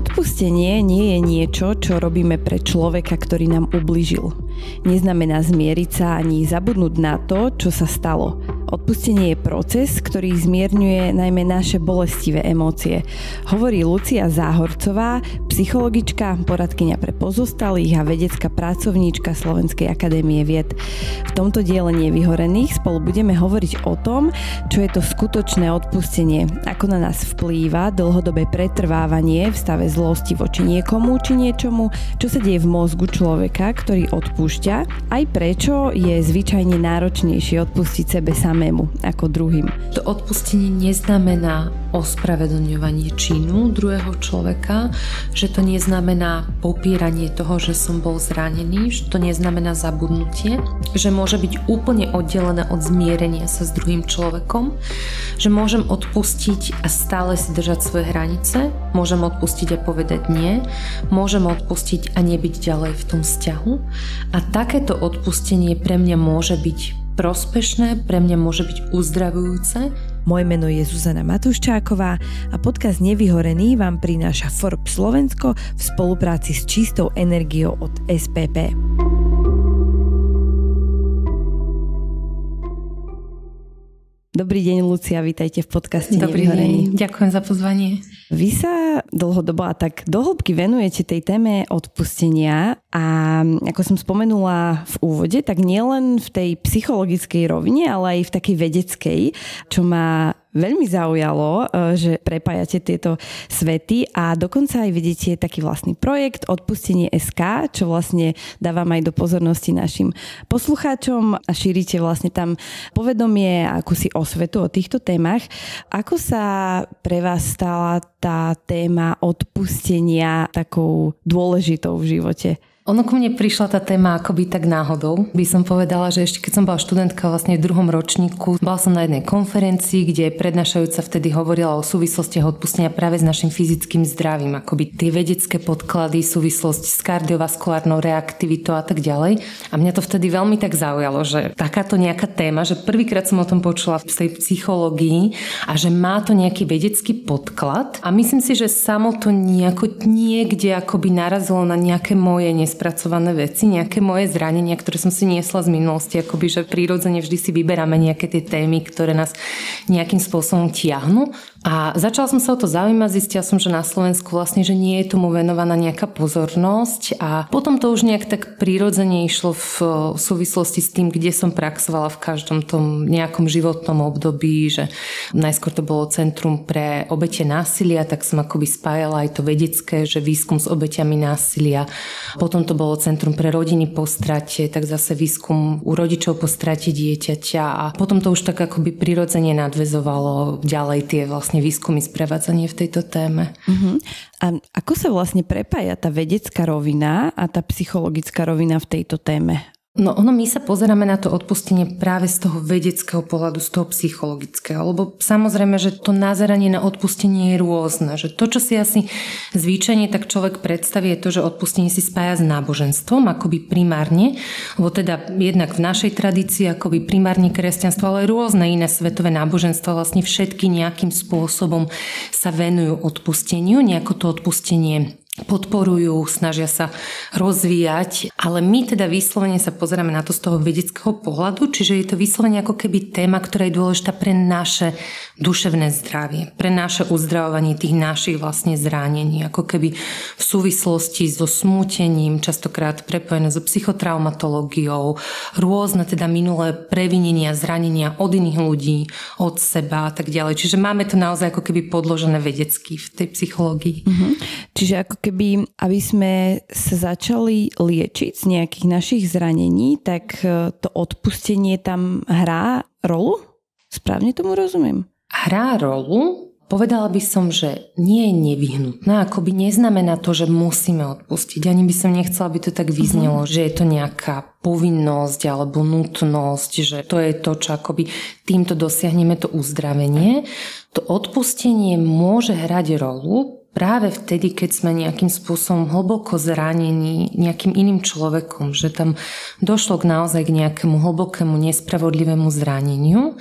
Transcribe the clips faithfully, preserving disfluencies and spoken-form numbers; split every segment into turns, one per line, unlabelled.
Odpustenie nie je niečo, čo robíme pre človeka, ktorý nám ublížil. Neznamená zmieriť sa ani zabudnúť na to, čo sa stalo. Odpustenie je proces, ktorý zmierňuje najmä naše bolestivé emócie. Hovorí Lucia Záhorcová, psychologička, poradkyňa pre pozostalých a vedecká pracovníčka Slovenskej akadémie vied. V tomto diele Nevyhorených spolu budeme hovoriť o tom, čo je to skutočné odpustenie, ako na nás vplýva dlhodobé pretrvávanie v stave zlosti voči niekomu či niečomu, čo sa deje v mozgu človeka, ktorý odpúšťa, aj prečo je zvyčajne náročnejšie odpustiť sebe samému ako druhým.
To odpustenie neznamená ospravedlňovanie činu druhého človeka, že to neznamená popieranie toho, že som bol zranený, že to neznamená zabudnutie, že môže byť úplne oddelené od zmierenia sa s druhým človekom, že môžem odpustiť a stále si držať svoje hranice, môžem odpustiť a povedať nie, môžem odpustiť a nebyť ďalej v tom vzťahu. A takéto odpustenie pre mňa môže byť prospešné, pre mňa môže byť uzdravujúce.
Moje meno je Zuzana Matuščáková a podcast Nevyhorený vám prináša Forbes Slovensko v spolupráci s Čistou energiou od es pé pé. Dobrý deň, Lucia, vítajte v podcaste
Dobrý
Nevyhorený.
deň, ďakujem za pozvanie.
Vy sa dlhodobo a tak dohlbky venujete tej téme odpustenia a ako som spomenula v úvode, tak nielen v tej psychologickej rovine, ale aj v takej vedeckej, čo má veľmi zaujalo, že prepájate tieto svety a dokonca aj vedete taký vlastný projekt Odpustenie bodka es ká, čo vlastne dávam aj do pozornosti našim poslucháčom a šírite vlastne tam povedomie a akúsi osvetu o týchto témach. Ako sa pre vás stala tá téma odpustenia takou dôležitou v živote?
Ono ku mne prišla tá téma akoby tak náhodou. By som povedala, že ešte keď som bola študentka vlastne v druhom ročníku, bola som na jednej konferencii, kde prednášajúca vtedy hovorila o súvislostiach odpustenia práve s našim fyzickým zdravím, akoby tie vedecké podklady, súvislosť s kardiovaskulárnou reaktivitou a tak ďalej. A mňa to vtedy veľmi tak zaujalo, že takáto nejaká téma, že prvýkrát som o tom počula v tej psychológii a že má to nejaký vedecký podklad. A myslím si, že samo to nejako niekde akoby narazilo na nejaké moje spracované veci, nejaké moje zranenia, ktoré som si niesla z minulosti, akoby, že prirodzene vždy si vyberáme nejaké tie témy, ktoré nás nejakým spôsobom tiahnu. A začala som sa o to zaujímať, zistila som, že na Slovensku vlastne, že nie je tomu venovaná nejaká pozornosť a potom to už nejak tak prirodzene išlo v súvislosti s tým, kde som praxovala v každom tom nejakom životnom období, že najskôr to bolo Centrum pre obete násilia, tak som akoby spájala aj to vedecké, že výskum s obeťami násilia. Potom to bolo Centrum pre rodiny po strate, tak zase výskum u rodičov po strate dieťaťa a potom to už tak akoby prirodzene nadväzovalo ďalej tie vlastne výskumy sprevádzanie v tejto téme.
Uh-huh. A ako sa vlastne prepája tá vedecká rovina a tá psychologická rovina v tejto téme?
No ono, my sa pozeráme na to odpustenie práve z toho vedeckého pohľadu, z toho psychologického, lebo samozrejme, že to nazeranie na odpustenie je rôzne, že to, čo si asi zvyčajne tak človek predstaví, je to, že odpustenie si spája s náboženstvom, akoby primárne, lebo teda jednak v našej tradícii akoby primárne kresťanstvo, ale rôzne iné svetové náboženstva, vlastne všetky nejakým spôsobom sa venujú odpusteniu, nejako to odpustenie podporujú, snažia sa rozvíjať, ale my teda vyslovene sa pozeráme na to z toho vedeckého pohľadu, čiže je to vyslovene ako keby téma, ktorá je dôležitá pre naše duševné zdravie, pre naše uzdravovanie tých našich vlastne zranení, ako keby v súvislosti so smútením, častokrát prepojené so psychotraumatológiou, rôzne teda minulé previnenia, zranenia od iných ľudí, od seba a tak ďalej. Čiže máme to naozaj ako keby podložené vedecky v tej psychológii.
Mm-hmm. Čiže ako keby, aby sme sa začali liečiť z nejakých našich zranení, tak to odpustenie tam hrá rolu? Správne tomu rozumiem?
Hrá rolu. Povedala by som, že nie je nevyhnutná, akoby neznamená to, že musíme odpustiť. Ani by som nechcela, aby to tak vyznelo, uh-huh. že je to nejaká povinnosť alebo nutnosť, že to je to, čo akoby týmto dosiahneme to uzdravenie. To odpustenie môže hrať rolu práve vtedy, keď sme nejakým spôsobom hlboko zranení nejakým iným človekom, že tam došlo k naozaj k nejakému hlbokému nespravodlivému zraneniu,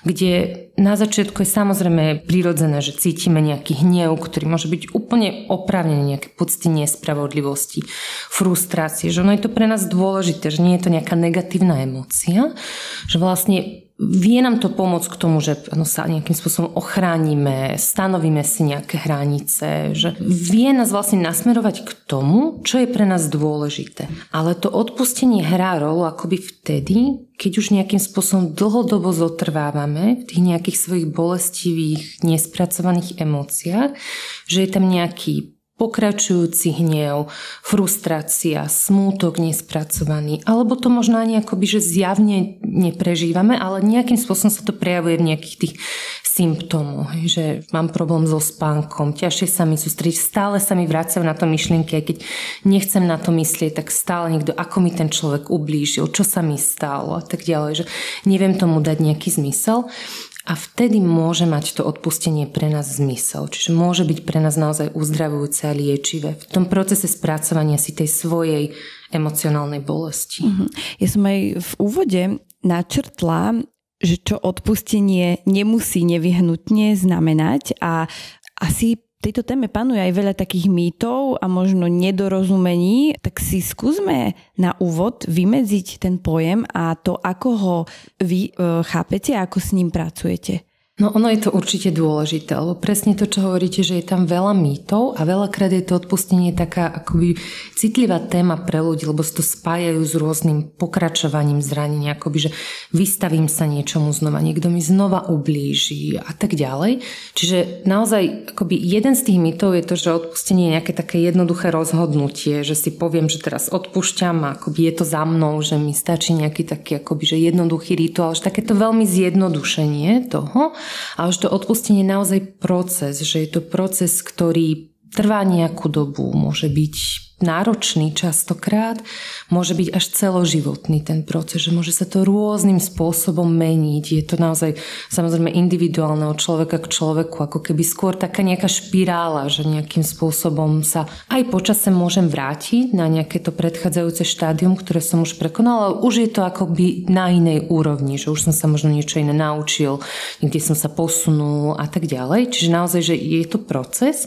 kde na začiatku je samozrejme prirodzené, že cítime nejaký hnev, ktorý môže byť úplne oprávnený, nejaké pocity nespravodlivosti, frustrácie, že ono je to pre nás dôležité, že nie je to nejaká negatívna emócia, že vlastne vie nám to pomôcť k tomu, že no, sa nejakým spôsobom ochránime, stanovíme si nejaké hranice, že vie nás vlastne nasmerovať k tomu, čo je pre nás dôležité. Ale to odpustenie hrá rolu akoby vtedy, keď už nejakým spôsobom dlhodobo zotrvávame v tých nejakých svojich bolestivých, nespracovaných emóciách, že je tam nejaký pokračujúci hnev, frustrácia, smútok nespracovaný, alebo to možno ani akoby, že zjavne neprežívame, ale nejakým spôsobom sa to prejavuje v nejakých tých symptómoch, že mám problém so spánkom, ťažšie sa mi sústrediť, stále sa mi vracajú na to myšlienky, aj keď nechcem na to myslieť, tak stále niekto, ako mi ten človek ublížil, čo sa mi stalo a tak ďalej, že neviem tomu dať nejaký zmysel. A vtedy môže mať to odpustenie pre nás zmysel. Čiže môže byť pre nás naozaj uzdravujúce a liečivé v tom procese spracovania si tej svojej emocionálnej bolesti.
Ja som aj v úvode načrtla, že čo odpustenie nemusí nevyhnutne znamenať a asi v tejto téme panuje aj veľa takých mýtov a možno nedorozumení, tak si skúsme na úvod vymedziť ten pojem a to, ako ho vy e, chápete a ako s ním pracujete.
No ono je to určite dôležité, lebo presne to, čo hovoríte, že je tam veľa mýtov a veľakrát je to odpustenie taká akoby citlivá téma pre ľudí, lebo sa to spájajú s rôznym pokračovaním zranenia, akoby, že vystavím sa niečomu znova, niekto mi znova ublíži a tak ďalej. Čiže naozaj akoby jeden z tých mýtov je to, že odpustenie je nejaké také jednoduché rozhodnutie, že si poviem, že teraz odpúšťam a akoby je to za mnou, že mi stačí nejaký taký akoby, že jednoduchý rituál, že takéto veľmi zjednodušenie toho. Ale že to odpustenie je naozaj proces, že je to proces, ktorý trvá nejakú dobu, môže byť náročný častokrát, môže byť až celoživotný ten proces, že môže sa to rôznym spôsobom meniť. Je to naozaj samozrejme individuálne od človeka k človeku, ako keby skôr taká nejaká špirála, že nejakým spôsobom sa aj počasem môžem vrátiť na nejaké to predchádzajúce štádium, ktoré som už prekonala, ale už je to akoby na inej úrovni, že už som sa možno niečo iné naučil, niekde som sa posunul a tak ďalej. Čiže naozaj, že je to proces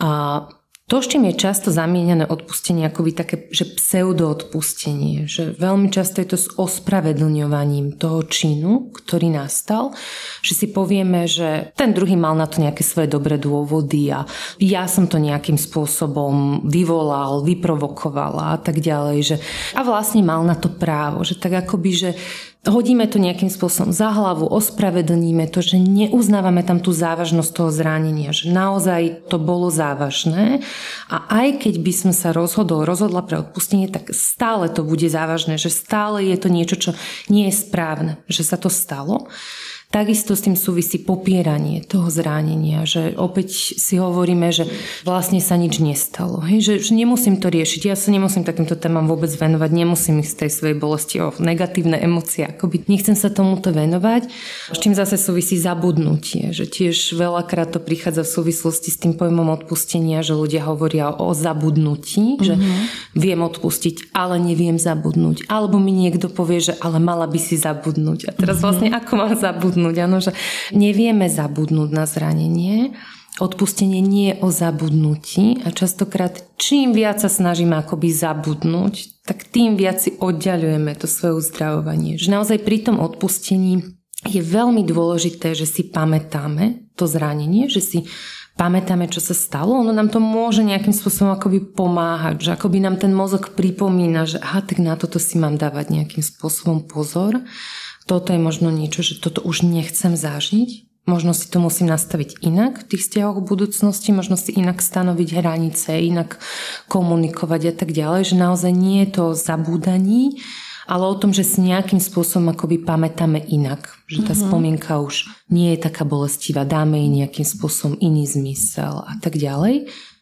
a to, s čím je často zamieňané odpustenie, akoby také, že pseudoodpustenie, že veľmi často je to s ospravedlňovaním toho činu, ktorý nastal, že si povieme, že ten druhý mal na to nejaké svoje dobré dôvody a ja som to nejakým spôsobom vyvolal, vyprovokovala a tak ďalej, že a vlastne mal na to právo, že tak akoby, že hodíme to nejakým spôsobom za hlavu, ospravedlníme to, že neuznávame tam tú závažnosť toho zranenia, že naozaj to bolo závažné a aj keď by som sa rozhodol, rozhodla pre odpustenie, tak stále to bude závažné, že stále je to niečo, čo nie je správne, že sa to stalo. Takisto s tým súvisí popieranie toho zranenia, že opäť si hovoríme, že vlastne sa nič nestalo. Hej? Že, že nemusím to riešiť, ja sa nemusím takýmto témam vôbec venovať, nemusím ísť z tej svojej bolesti o negatívne emócie, akoby nechcem sa tomuto venovať. S čím zase súvisí zabudnutie, že tiež veľakrát to prichádza v súvislosti s tým pojmom odpustenia, že ľudia hovoria o zabudnutí, mm-hmm. že viem odpustiť, ale neviem zabudnúť. Alebo mi niekto povie, že ale mala by si zabudnúť. A teraz mm-hmm. vlastne ako mám zabudnúť? Ano, že nevieme zabudnúť na zranenie. Odpustenie nie je o zabudnutí a častokrát čím viac sa snažíme akoby zabudnúť, tak tým viac si oddiaľujeme to svoje uzdravovanie. Že naozaj pri tom odpustení je veľmi dôležité, že si pamätáme to zranenie, že si pamätáme, čo sa stalo. Ono nám to môže nejakým spôsobom akoby pomáhať, že akoby nám ten mozog pripomína, že aha, tak na toto si mám dávať nejakým spôsobom pozor. Toto je možno niečo, že toto už nechcem zažiť. Možno si to musím nastaviť inak v tých vzťahoch v budúcnosti, možno si inak stanoviť hranice, inak komunikovať a tak ďalej, že naozaj nie je to o zabúdaní, ale o tom, že si nejakým spôsobom akoby pamätáme inak. Že tá mm-hmm. spomienka už nie je taká bolestivá, dáme jej nejakým spôsobom iný zmysel a tak ďalej.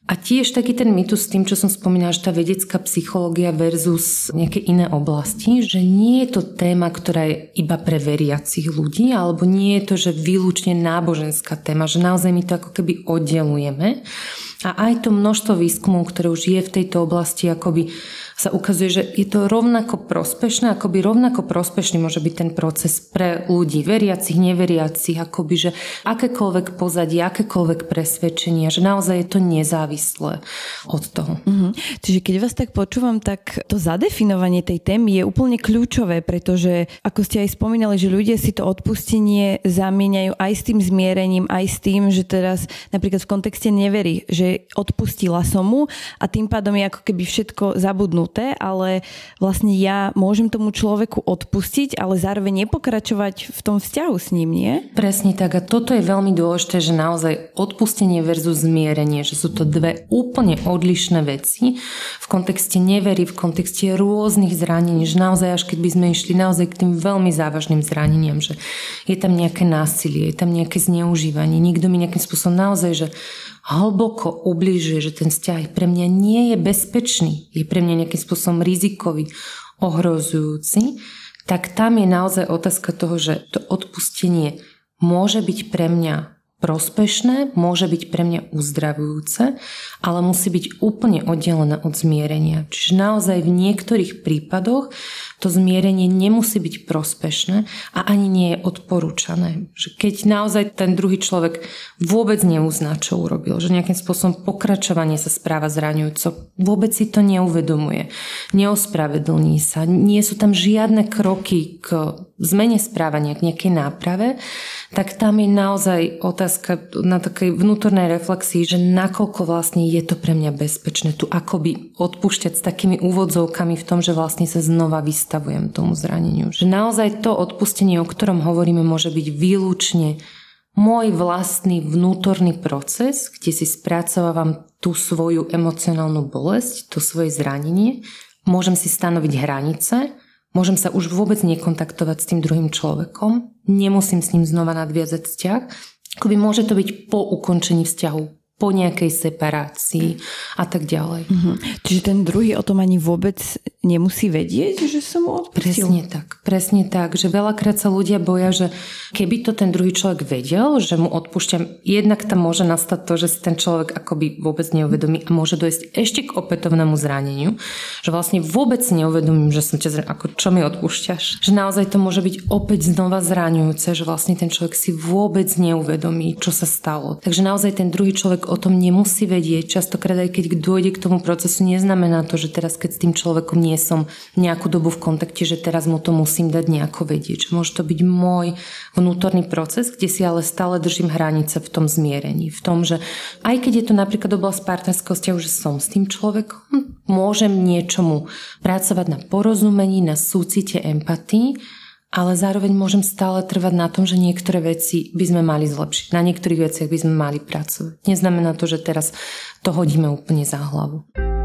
A tiež taký ten mýtus s tým, čo som spomínala, že tá vedecká psychológia versus nejaké iné oblasti, že nie je to téma, ktorá je iba pre veriacich ľudí, alebo nie je to, že výlučne náboženská téma, že naozaj my to ako keby oddelujeme. A aj to množstvo výskumov, ktoré už je v tejto oblasti, akoby sa ukazuje, že je to rovnako prospešné, akoby rovnako prospešný môže byť ten proces pre ľudí, veriacich, neveriacich, akoby, že akékoľvek pozadie, akékoľvek presvedčenia, že naozaj je to nezávislé od toho.
Mhm. Čiže keď vás tak počúvam, tak to zadefinovanie tej témy je úplne kľúčové, pretože ako ste aj spomínali, že ľudia si to odpustenie zamieňajú aj s tým zmierením, aj s tým, že teraz napríklad v kontexte neverí, že odpustila som mu a tým pádom je ako keby všetko zabudnuté, ale vlastne ja môžem tomu človeku odpustiť, ale zároveň nepokračovať v tom vzťahu s ním, nie?
Presne tak a toto je veľmi dôležité, že naozaj odpustenie versus zmierenie, že sú to dve úplne odlišné veci v kontexte nevery, v kontexte rôznych zranení, že naozaj až keď by sme išli naozaj k tým veľmi závažným zraneniam, že je tam nejaké násilie, je tam nejaké zneužívanie, nikto mi nejakým spôsobom naozaj, že hlboko ubližuje, že ten vzťah pre mňa nie je bezpečný, je pre mňa nejakým spôsobom rizikový, ohrozujúci, tak tam je naozaj otázka toho, že to odpustenie môže byť pre mňa prospešné, môže byť pre mňa uzdravujúce, ale musí byť úplne oddelené od zmierenia. Čiže naozaj v niektorých prípadoch to zmierenie nemusí byť prospešné a ani nie je odporúčané. Že keď naozaj ten druhý človek vôbec neuzná, čo urobil, že nejakým spôsobom pokračovanie sa správa zraňujúco, vôbec si to neuvedomuje, neospravedlní sa, nie sú tam žiadne kroky k zmene správania, k nejakej náprave, tak tam je naozaj otázka na takej vnútornej reflexii, že nakoľko vlastne je to pre mňa bezpečné tu akoby odpúšťať s takými úvodzovkami v tom, že vlastne sa znova vystavujem tomu zraneniu. Že naozaj to odpustenie, o ktorom hovoríme, môže byť výlučne môj vlastný vnútorný proces, kde si spracovávam tú svoju emocionálnu bolesť, to svoje zranenie, môžem si stanoviť hranice, môžem sa už vôbec nekontaktovať s tým druhým človekom, nemusím s ním znova nadviazať vzťah. Akoby môže to byť po ukončení vzťahu, po nejakej separácii a tak ďalej.
Mhm. Čiže ten druhý o tom ani vôbec nemusí vedieť, že som mu odpustil?
Presne tak, presne tak, že veľakrát sa ľudia boja, že keby to ten druhý človek vedel, že mu odpúšťam, jednak tam môže nastať to, že si ten človek akoby vôbec neuvedomí a môže dojsť ešte k opätovnému zraneniu, že vlastne vôbec si neuvedomím, že som ťa zranil, ako čo mi odpúšťaš. Že naozaj to môže byť opäť znova zraňujúce, že vlastne ten človek si vôbec neuvedomí, čo sa stalo. Takže naozaj ten druhý človek o tom nemusí vedieť. Častokrát aj keď dôjde k tomu procesu, neznamená to, že teraz keď s tým človekom nie som nejakú dobu v kontakte, že teraz mu to musím dať nejako vedieť. Že môže to byť môj vnútorný proces, kde si ale stále držím hranice v tom zmierení. V tom, že aj keď je to napríklad oblasť partnerského vzťahu, že som s tým človekom, môžem niečomu pracovať na porozumení, na súcite, empatii, ale zároveň môžem stále trvať na tom, že niektoré veci by sme mali zlepšiť. Na niektorých veciach by sme mali pracovať. Neznamená to, že teraz to hodíme úplne za hlavu.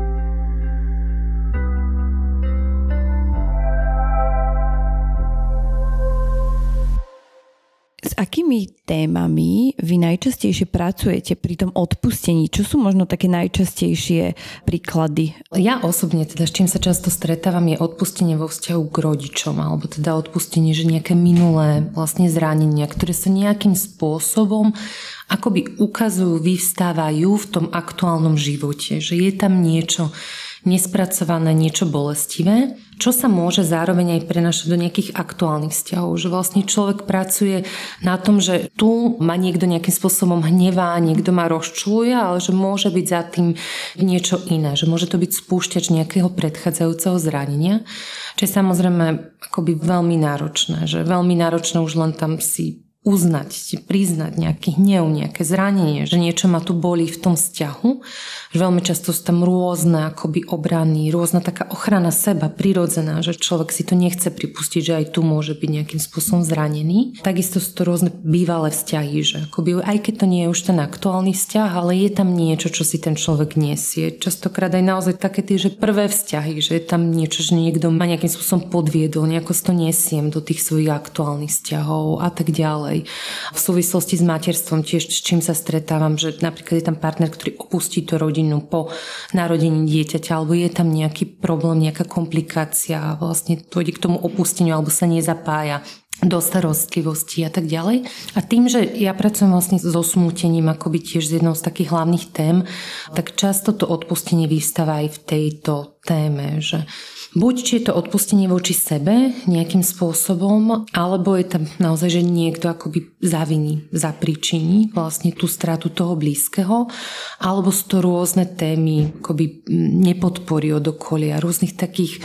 S akými témami vy najčastejšie pracujete pri tom odpustení? Čo sú možno také najčastejšie príklady?
Ja osobne, teda s čím sa často stretávam, je odpustenie vo vzťahu k rodičom, alebo teda odpustenie, že nejaké minulé vlastne zranenia, ktoré sa nejakým spôsobom akoby ukazujú, vyvstávajú v tom aktuálnom živote, že je tam niečo nespracované, niečo bolestivé, čo sa môže zároveň aj prenašať do nejakých aktuálnych vzťahov. Že vlastne človek pracuje na tom, že tu ma niekto nejakým spôsobom hnevá, niekto ma rozčuluje, ale že môže byť za tým niečo iné. Že môže to byť spúšťač nejakého predchádzajúceho zranenia. Čo je samozrejme akoby veľmi náročné. Že veľmi náročné už len tam si uznať, si priznať nejaký hnev, nejaké zranenie, že niečo ma tu bolí v tom vzťahu, že veľmi často sú tam rôzne akoby obrany, rôzna taká ochrana seba, prirodzená, že človek si to nechce pripustiť, že aj tu môže byť nejakým spôsobom zranený. Takisto sú to rôzne bývalé vzťahy, že akoby, aj keď to nie je už ten aktuálny vzťah, ale je tam niečo, čo si ten človek nesie. Častokrát aj naozaj také tie, že prvé vzťahy, že je tam niečo, že niekto ma nejakým spôsobom podviedol, nejako si to nesiem do tých svojich aktuálnych vzťahov a tak ďalej. ďalej. V súvislosti s materstvom tiež, s čím sa stretávam, že napríklad je tam partner, ktorý opustí tú rodinu po narodení dieťaťa, alebo je tam nejaký problém, nejaká komplikácia a vlastne dôjde k tomu opusteniu alebo sa nezapája do starostlivosti a tak ďalej. A tým, že ja pracujem vlastne so smútením akoby tiež z jednou z takých hlavných tém, tak často to odpustenie vystáva aj v tejto téme, že buď či je to odpustenie voči sebe nejakým spôsobom, alebo je tam naozaj, že niekto akoby zaviní, zapričiní vlastne tú stratu toho blízkeho, alebo sú to rôzne témy akoby nepodpory od okolia, rôznych takých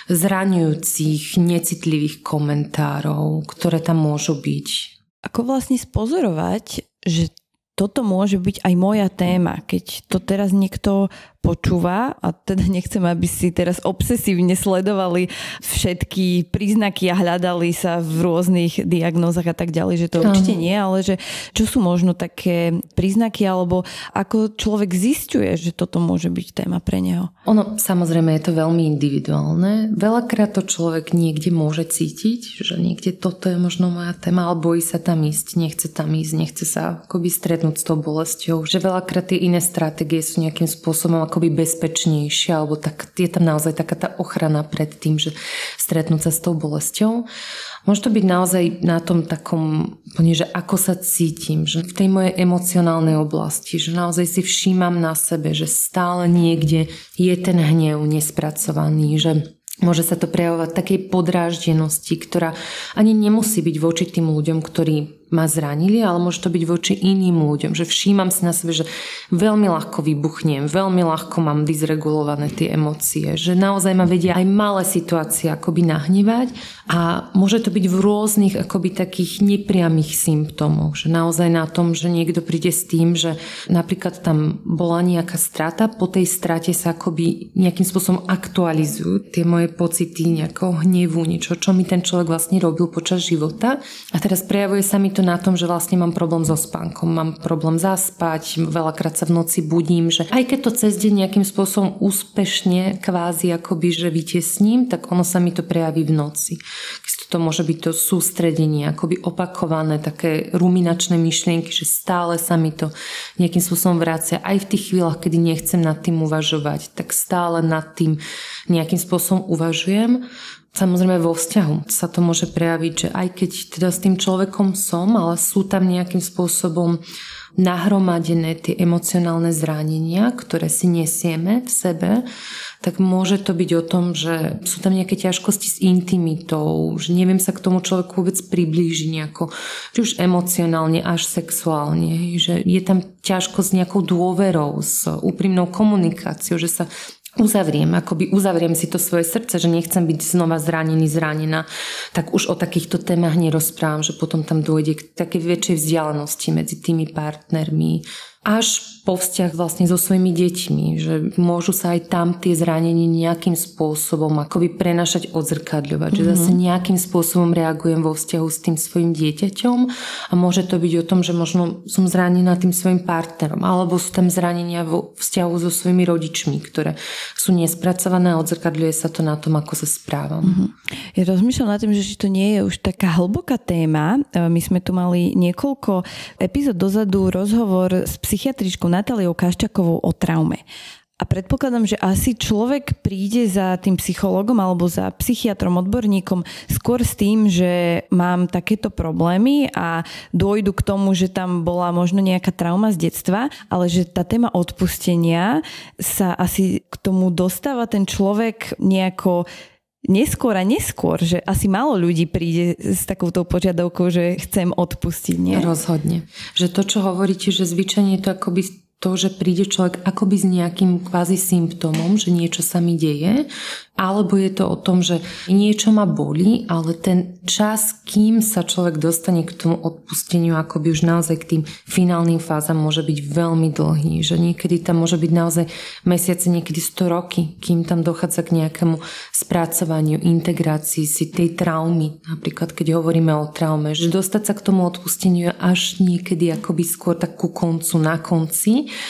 zraňujúcich, necitlivých komentárov, ktoré tam môžu byť.
Ako vlastne spozorovať, že toto môže byť aj moja téma, keď to teraz niekto počúva a teda nechcem, aby si teraz obsesívne sledovali všetky príznaky a hľadali sa v rôznych diagnózach a tak ďalej, že to určite nie, ale že čo sú možno také príznaky alebo ako človek zisťuje, že toto môže byť téma pre neho?
Ono, samozrejme, je to veľmi individuálne. Veľakrát to človek niekde môže cítiť, že niekde toto je možno moja téma, ale bojí sa tam ísť, nechce tam ísť, nechce sa akoby stretnúť s tou bolesťou. Že veľakrát tie iné stratégie sú nejakým spôsobom akoby bezpečnejšia, alebo tak, je tam naozaj taká tá ochrana pred tým, že stretnúť sa s tou bolesťou. Môže to byť naozaj na tom takom, že ako sa cítim, že v tej mojej emocionálnej oblasti, že naozaj si všímam na sebe, že stále niekde je ten hnev nespracovaný, že môže sa to prejavovať takej podráždenosti, ktorá ani nemusí byť voči tým ľuďom, ktorí ma zranili, ale môže to byť voči iným ľuďom, že všímam si na sebe, že veľmi ľahko vybuchnem, veľmi ľahko mám dysregulované tie emócie, že naozaj ma vedia aj malé situácie akoby nahnevať a môže to byť v rôznych akoby takých nepriamých symptómoch, že naozaj na tom, že niekto príde s tým, že napríklad tam bola nejaká strata, po tej strate sa akoby nejakým spôsobom aktualizujú tie moje pocity nejakého hnevu, niečo, čo mi ten človek vlastne robil počas života a teraz prejavuje sa mi to na tom, že vlastne mám problém so spánkom, mám problém zaspať, veľakrát sa v noci budím, že aj keď to cez deň nejakým spôsobom úspešne kvázi akoby, že vytiesním, tak ono sa mi to prejaví v noci. Keď to môže byť to sústredenie, akoby opakované, také ruminačné myšlienky, že stále sa mi to nejakým spôsobom vracia. Aj v tých chvíľach, kedy nechcem nad tým uvažovať, tak stále nad tým nejakým spôsobom uvažujem. Samozrejme vo vzťahu sa to môže prejaviť, že aj keď teda s tým človekom som, ale sú tam nejakým spôsobom nahromadené tie emocionálne zranenia, ktoré si nesieme v sebe, tak môže to byť o tom, že sú tam nejaké ťažkosti s intimitou, že neviem sa k tomu človeku vôbec priblížiť nejako, či už emocionálne až sexuálne, že je tam ťažkosť s nejakou dôverou, s úprimnou komunikáciou, že sa uzavriem, akoby uzavriem si to svoje srdce, že nechcem byť znova zranený, zranená, tak už o takýchto témach nerozprávam, že potom tam dôjde k takej väčšej vzdialenosti medzi tými partnermi. Až po vzťah vlastne so svojimi deťmi, že môžu sa aj tam tie zranenia nejakým spôsobom akoby prenašať, odzrkadľovať, mm-hmm. že zase nejakým spôsobom reagujem vo vzťahu s tým svojim dieťaťom a môže to byť o tom, že možno som zranená tým svojim partnerom, alebo sú tam zranenia vo vzťahu so svojimi rodičmi, ktoré sú nespracované a odzrkadľuje sa to na tom, ako sa správam.
Mm-hmm. Ja rozmýšľam nad tým, že to nie je už taká hlboká téma. My sme tu mali niekoľko epizód dozadu rozhovor s psychiatričkou Natáliou Kaščákovou o traume. A predpokladám, že asi človek príde za tým psychologom alebo za psychiatrom, odborníkom skôr s tým, že mám takéto problémy a dôjdu k tomu, že tam bola možno nejaká trauma z detstva, ale že tá téma odpustenia sa asi k tomu dostáva ten človek nejako neskôr a neskôr, že asi málo ľudí príde s takouto požiadavkou, že chcem odpustiť, nie?
Rozhodne. Že to, čo hovoríte, že zvyčajne je to akoby to, že príde človek akoby s nejakým kvázi symptómom, že niečo sa mi deje, alebo je to o tom, že niečo ma bolí, ale ten čas, kým sa človek dostane k tomu odpusteniu, akoby už naozaj k tým finálnym fázam môže byť veľmi dlhý, že niekedy tam môže byť naozaj mesiace, niekedy sto roky, kým tam dochádza k nejakému spracovaniu, integrácii si tej traumy, napríklad keď hovoríme o traume, že dostať sa k tomu odpusteniu je až niekedy akoby skôr tak ku koncu, na konci.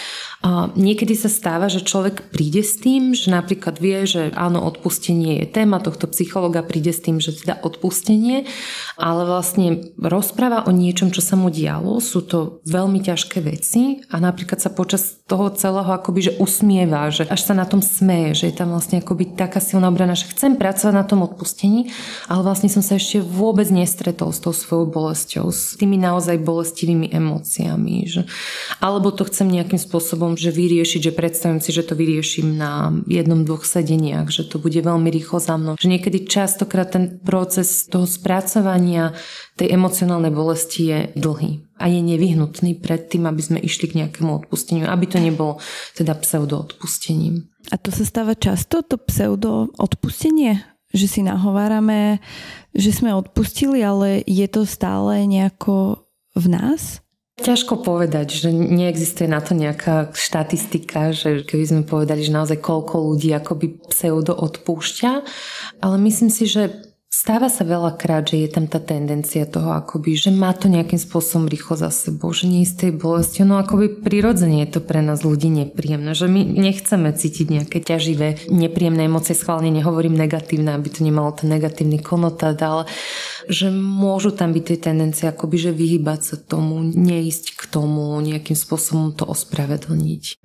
A niekedy sa stáva, že človek príde s tým, že napríklad vie, že áno, odpustenie je téma tohto psychologa, príde s tým, že teda odpustenie, ale vlastne rozpráva o niečom, čo sa mu dialo, sú to veľmi ťažké veci a napríklad sa počas toho celého akoby, že usmieva, že až sa na tom smeje, že je tam vlastne akoby taká silná obrana, že chcem pracovať na tom odpustení, ale vlastne som sa ešte vôbec nestretol s tou svojou bolesťou, s tými naozaj bolestivými emóciami, že alebo to chcem nejakým spôsobom, že vyriešiť, že predstavím si, že to vyrieším na jednom, dvoch sedeniach, že to bude veľmi rýchlo za mnou. Že niekedy častokrát ten proces toho spracovania tej emocionálnej bolesti je dlhý a je nevyhnutný pred tým, aby sme išli k nejakému odpusteniu, aby to nebolo teda pseudo-odpustením.
A to sa stáva často, to pseudo-odpustenie? Že si nahovárame, že sme odpustili, ale je to stále nejako v nás?
Ťažko povedať, že neexistuje na to nejaká štatistika, že keby sme povedali, že naozaj koľko ľudí akoby pseudo odpúšťa, ale myslím si, že stáva sa veľakrát, že je tam tá tendencia toho akoby, že má to nejakým spôsobom rýchlo za sebou, že nie je z tej bolesti. No akoby prirodzene je to pre nás ľudí nepríjemné, že my nechceme cítiť nejaké ťaživé, nepríjemné emócie, schválne nehovorím negatívne, aby to nemalo ten negatívny konotát, ale že môžu tam byť tie tendencie akoby, že vyhýbať sa tomu, neísť k tomu, nejakým spôsobom to ospravedlniť.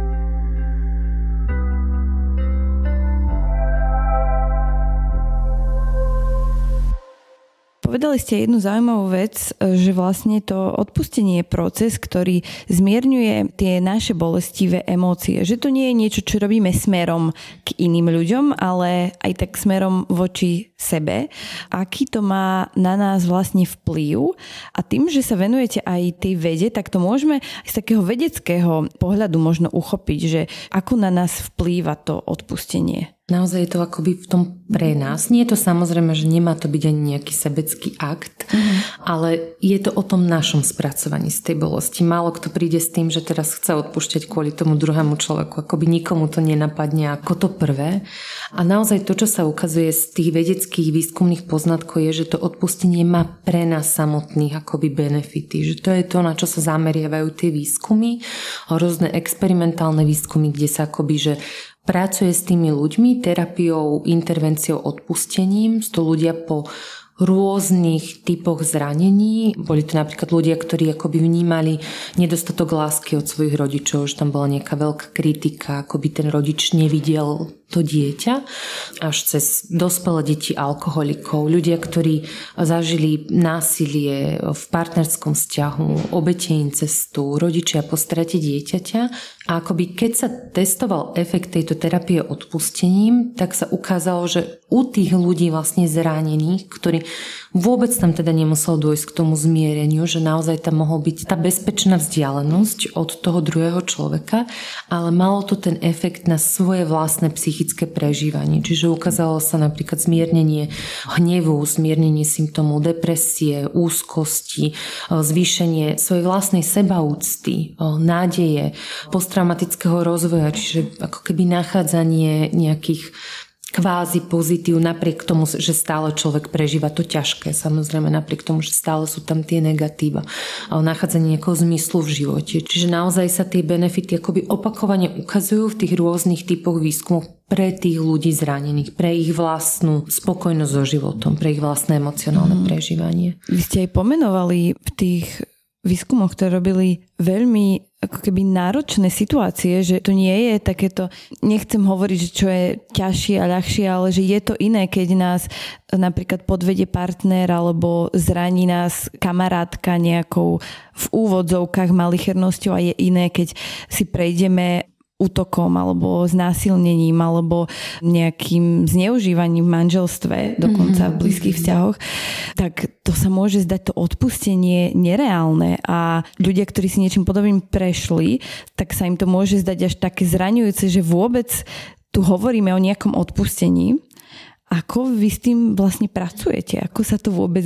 Povedali ste jednu zaujímavú vec, že vlastne to odpustenie je proces, ktorý zmierňuje tie naše bolestivé emócie. Že to nie je niečo, čo robíme smerom k iným ľuďom, ale aj tak smerom voči sebe. Aký to má na nás vlastne vplyv. A tým, že sa venujete aj tej vede, tak to môžeme aj z takého vedeckého pohľadu možno uchopiť, že ako na nás vplýva to odpustenie.
Naozaj je to akoby v tom pre nás. Nie je to samozrejme, že nemá to byť ani nejaký sebecký akt, mm. ale je to o tom našom spracovaní z tej bolesti. Málo kto príde s tým, že teraz chce odpúšťať kvôli tomu druhému človeku. Akoby nikomu to nenapadne ako to prvé. A naozaj to, čo sa ukazuje z tých vedeckých výskumných poznatkov, je, že to odpustenie má pre nás samotných akoby benefity. Že to je to, na čo sa zameriavajú tie výskumy. Rôzne experimentálne výskumy, kde sa akoby, že pracuje s tými ľuďmi, terapiou, intervenciou, odpustením. Sú to ľudia po rôznych typoch zranení. Boli to napríklad ľudia, ktorí akoby vnímali nedostatok lásky od svojich rodičov, že tam bola nejaká veľká kritika, akoby ten rodič nevidel to dieťa, až cez dospelé deti alkoholikov, ľudia, ktorí zažili násilie v partnerskom vzťahu, obete incestu, rodičia po strate dieťaťa. A akoby keď sa testoval efekt tejto terapie odpustením, tak sa ukázalo, že u tých ľudí vlastne zranených, ktorí vôbec tam teda nemuselo dôjsť k tomu zmiereniu, že naozaj tam mohol byť tá bezpečná vzdialenosť od toho druhého človeka, ale malo to ten efekt na svoje vlastné psychické prežívanie. Čiže ukázalo sa napríklad zmiernenie hnevu, zmiernenie symptómov depresie, úzkosti, zvýšenie svojej vlastnej sebaúcty, nádeje, posttraumatického rozvoja, čiže ako keby nachádzanie nejakých kvázi pozitív, napriek tomu, že stále človek prežíva to ťažké. Samozrejme, napriek tomu, že stále sú tam tie negatíva. Ale nachádzanie nejakého zmyslu v živote. Čiže naozaj sa tie benefity akoby opakovane ukazujú v tých rôznych typoch výskumov pre tých ľudí zranených, pre ich vlastnú spokojnosť so životom, pre ich vlastné emocionálne mm. prežívanie.
Vy ste aj pomenovali v tých výskumoch, ktoré robili veľmi ako keby náročné situácie, že to nie je takéto, nechcem hovoriť, že čo je ťažšie a ľahšie, ale že je to iné, keď nás napríklad podvedie partner alebo zraní nás kamarátka nejakou v úvodzovkách malichernosťou a je iné, keď si prejdeme útokom alebo znásilnením alebo nejakým zneužívaním v manželstve, dokonca v blízkych vzťahoch, tak to sa môže zdať to odpustenie nereálne a ľudia, ktorí si niečím podobným prešli, tak sa im to môže zdať až také zraňujúce, že vôbec tu hovoríme o nejakom odpustení. Ako vy s tým vlastne pracujete? Ako sa to vôbec dá?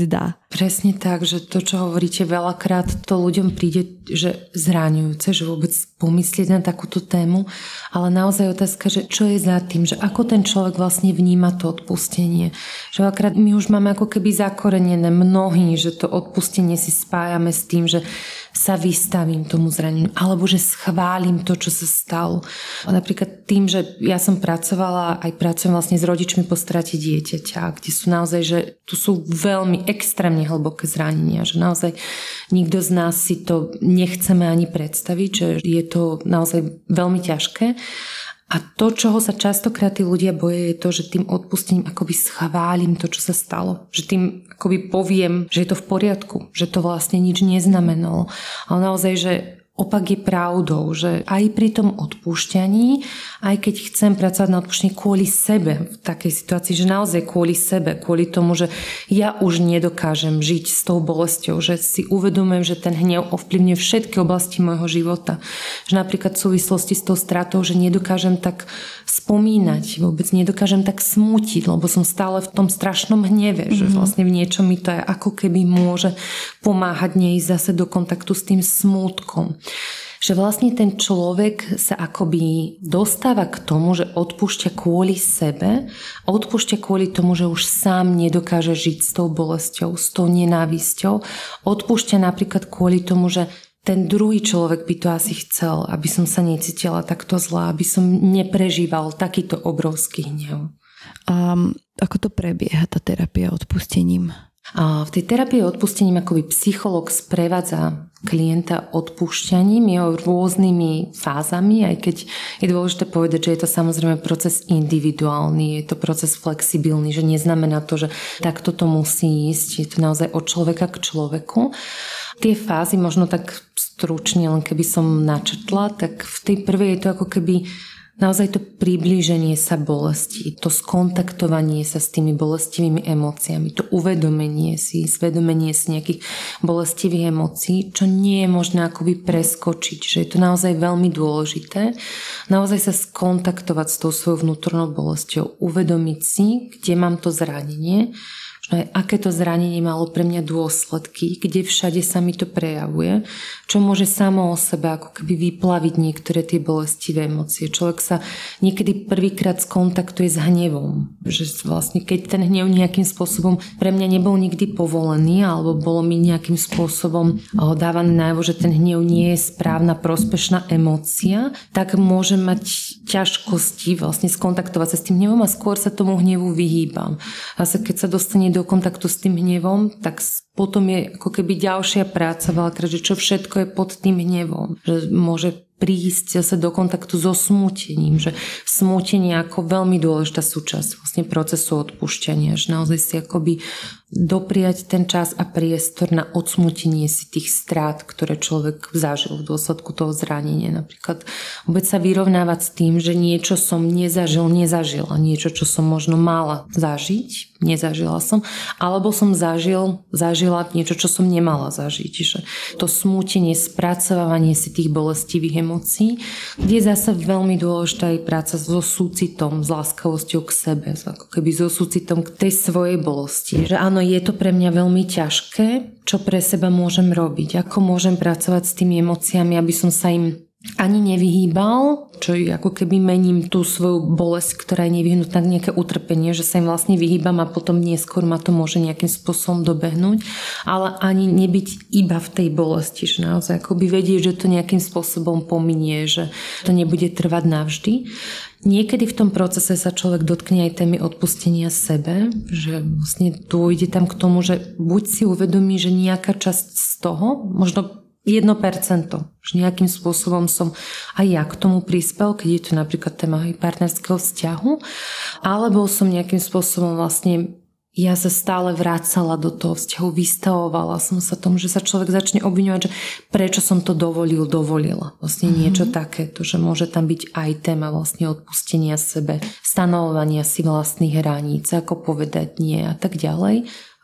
Presne tak, že to, čo hovoríte, veľakrát to ľuďom príde, že zraňujúce, že vôbec pomyslieť na takúto tému, ale naozaj otázka, že čo je za tým, že ako ten človek vlastne vníma to odpustenie. Že veľakrát my už máme ako keby zakorenené mnohí, že to odpustenie si spájame s tým, že sa vystavím tomu zraneniu, alebo že schválim to, čo sa stalo. A napríklad tým, že ja som pracovala, aj pracujem vlastne s rodičmi po strate dieťaťa, kde sú naozaj, že tu sú veľmi extrémne hlboké zranenia, že naozaj nikto z nás si to nechceme ani predstaviť, že je to naozaj veľmi ťažké. A to, čoho sa častokrát tí ľudia boje, je to, že tým odpustením akoby schválim to, čo sa stalo. Že tým akoby poviem, že je to v poriadku, že to vlastne nič neznamenalo. Ale naozaj, že opak je pravdou, že aj pri tom odpúšťaní, aj keď chcem pracovať na odpúšťaní kvôli sebe v takej situácii, že naozaj kvôli sebe, kvôli tomu, že ja už nedokážem žiť s tou bolesťou, že si uvedomujem, že ten hnev ovplyvňuje všetky oblasti môjho života. Že napríklad v súvislosti s tou stratou, že nedokážem tak spomínať, vôbec nedokážem tak smútiť, lebo som stále v tom strašnom hneve, mm-hmm. že vlastne v niečom mi to aj ako keby môže pomáhať neísť zase do kontaktu s tým smútkom. Že vlastne ten človek sa akoby dostáva k tomu, že odpúšťa kvôli sebe a odpúšťa kvôli tomu, že už sám nedokáže žiť s tou bolesťou, s tou nenávisťou. Odpúšťa napríklad kvôli tomu, že ten druhý človek by to asi chcel, aby som sa necítila takto zlá, aby som neprežíval takýto obrovský hnev.
A ako to prebieha, tá terapia odpustením?
A v tej terapii odpustením akoby psychológ sprevádza klienta odpúšťaním, jeho rôznymi fázami, aj keď je dôležité povedať, že je to samozrejme proces individuálny, je to proces flexibilný, že neznamená to, že takto to musí ísť, je to naozaj od človeka k človeku. Tie fázy možno tak stručne, len keby som načrtla, tak v tej prvej je to ako keby naozaj to priblíženie sa bolesti, to skontaktovanie sa s tými bolestivými emóciami, to uvedomenie si, zvedomenie si nejakých bolestivých emócií, čo nie je možné akoby preskočiť, že je to naozaj veľmi dôležité. Naozaj sa skontaktovať s tou svojou vnútornou bolesťou, uvedomiť si, kde mám to zranenie, aj aké to zranenie malo pre mňa dôsledky, kde všade sa mi to prejavuje, čo môže samo o sebe ako keby vyplaviť niektoré tie bolestivé emócie. Človek sa niekedy prvýkrát skontaktuje s hnevom, že vlastne keď ten hnev nejakým spôsobom pre mňa nebol nikdy povolený alebo bolo mi nejakým spôsobom dávané najavo, že ten hnev nie je správna, prospešná emócia, tak môže mať ťažkosti vlastne skontaktovať sa s tým hnevom a skôr sa tomu hnevu vyhýbam. A keď sa dostane do kontaktu s tým hnevom, tak potom je ako keby ďalšia práca veľakrát, že čo všetko je pod tým hnevom. Že môže prísť zase do kontaktu so smútením, že smútenie ako veľmi dôležitá súčasť vlastne procesu odpúšťania, že naozaj si akoby dopriať ten čas a priestor na odsmútenie si tých strát, ktoré človek zažil v dôsledku toho zranenia. Napríklad vôbec sa vyrovnávať s tým, že niečo som nezažil, nezažila, niečo, čo som možno mala zažiť, nezažila som, alebo som zažil, zažila niečo, čo som nemala zažiť. Že to smútenie, spracovávanie si tých bolestivých emócií, kde je zase veľmi dôležitá aj práca so súcitom, s láskavosťou k sebe, ako keby so súcitom k tej svojej bolesti. Že áno, je to pre mňa veľmi ťažké, čo pre seba môžem robiť, ako môžem pracovať s tými emóciami, aby som sa im ani nevyhýbal, čo ako keby mením tú svoju bolesť, ktorá je nevyhnutná, nejaké utrpenie, že sa im vlastne vyhýbam a potom neskôr ma to môže nejakým spôsobom dobehnúť, ale ani nebyť iba v tej bolesti, že naozaj akoby vedieť, že to nejakým spôsobom pominie, že to nebude trvať navždy. Niekedy v tom procese sa človek dotkne aj témy odpustenia sebe, že vlastne dôjde tam k tomu, že buď si uvedomí, že nejaká časť z toho, možno jedno percento, že nejakým spôsobom som aj ja k tomu prispel, keď je to napríklad téma aj partnerského vzťahu, alebo som nejakým spôsobom vlastne ja sa stále vracala do toho vzťahu, vystavovala som sa tomu, že sa človek začne obviňovať, že prečo som to dovolil, dovolila. Vlastne mm-hmm. niečo takéto, že môže tam byť aj téma vlastne odpustenia sebe, stanovovania si vlastných hraníc, ako povedať nie a tak ďalej.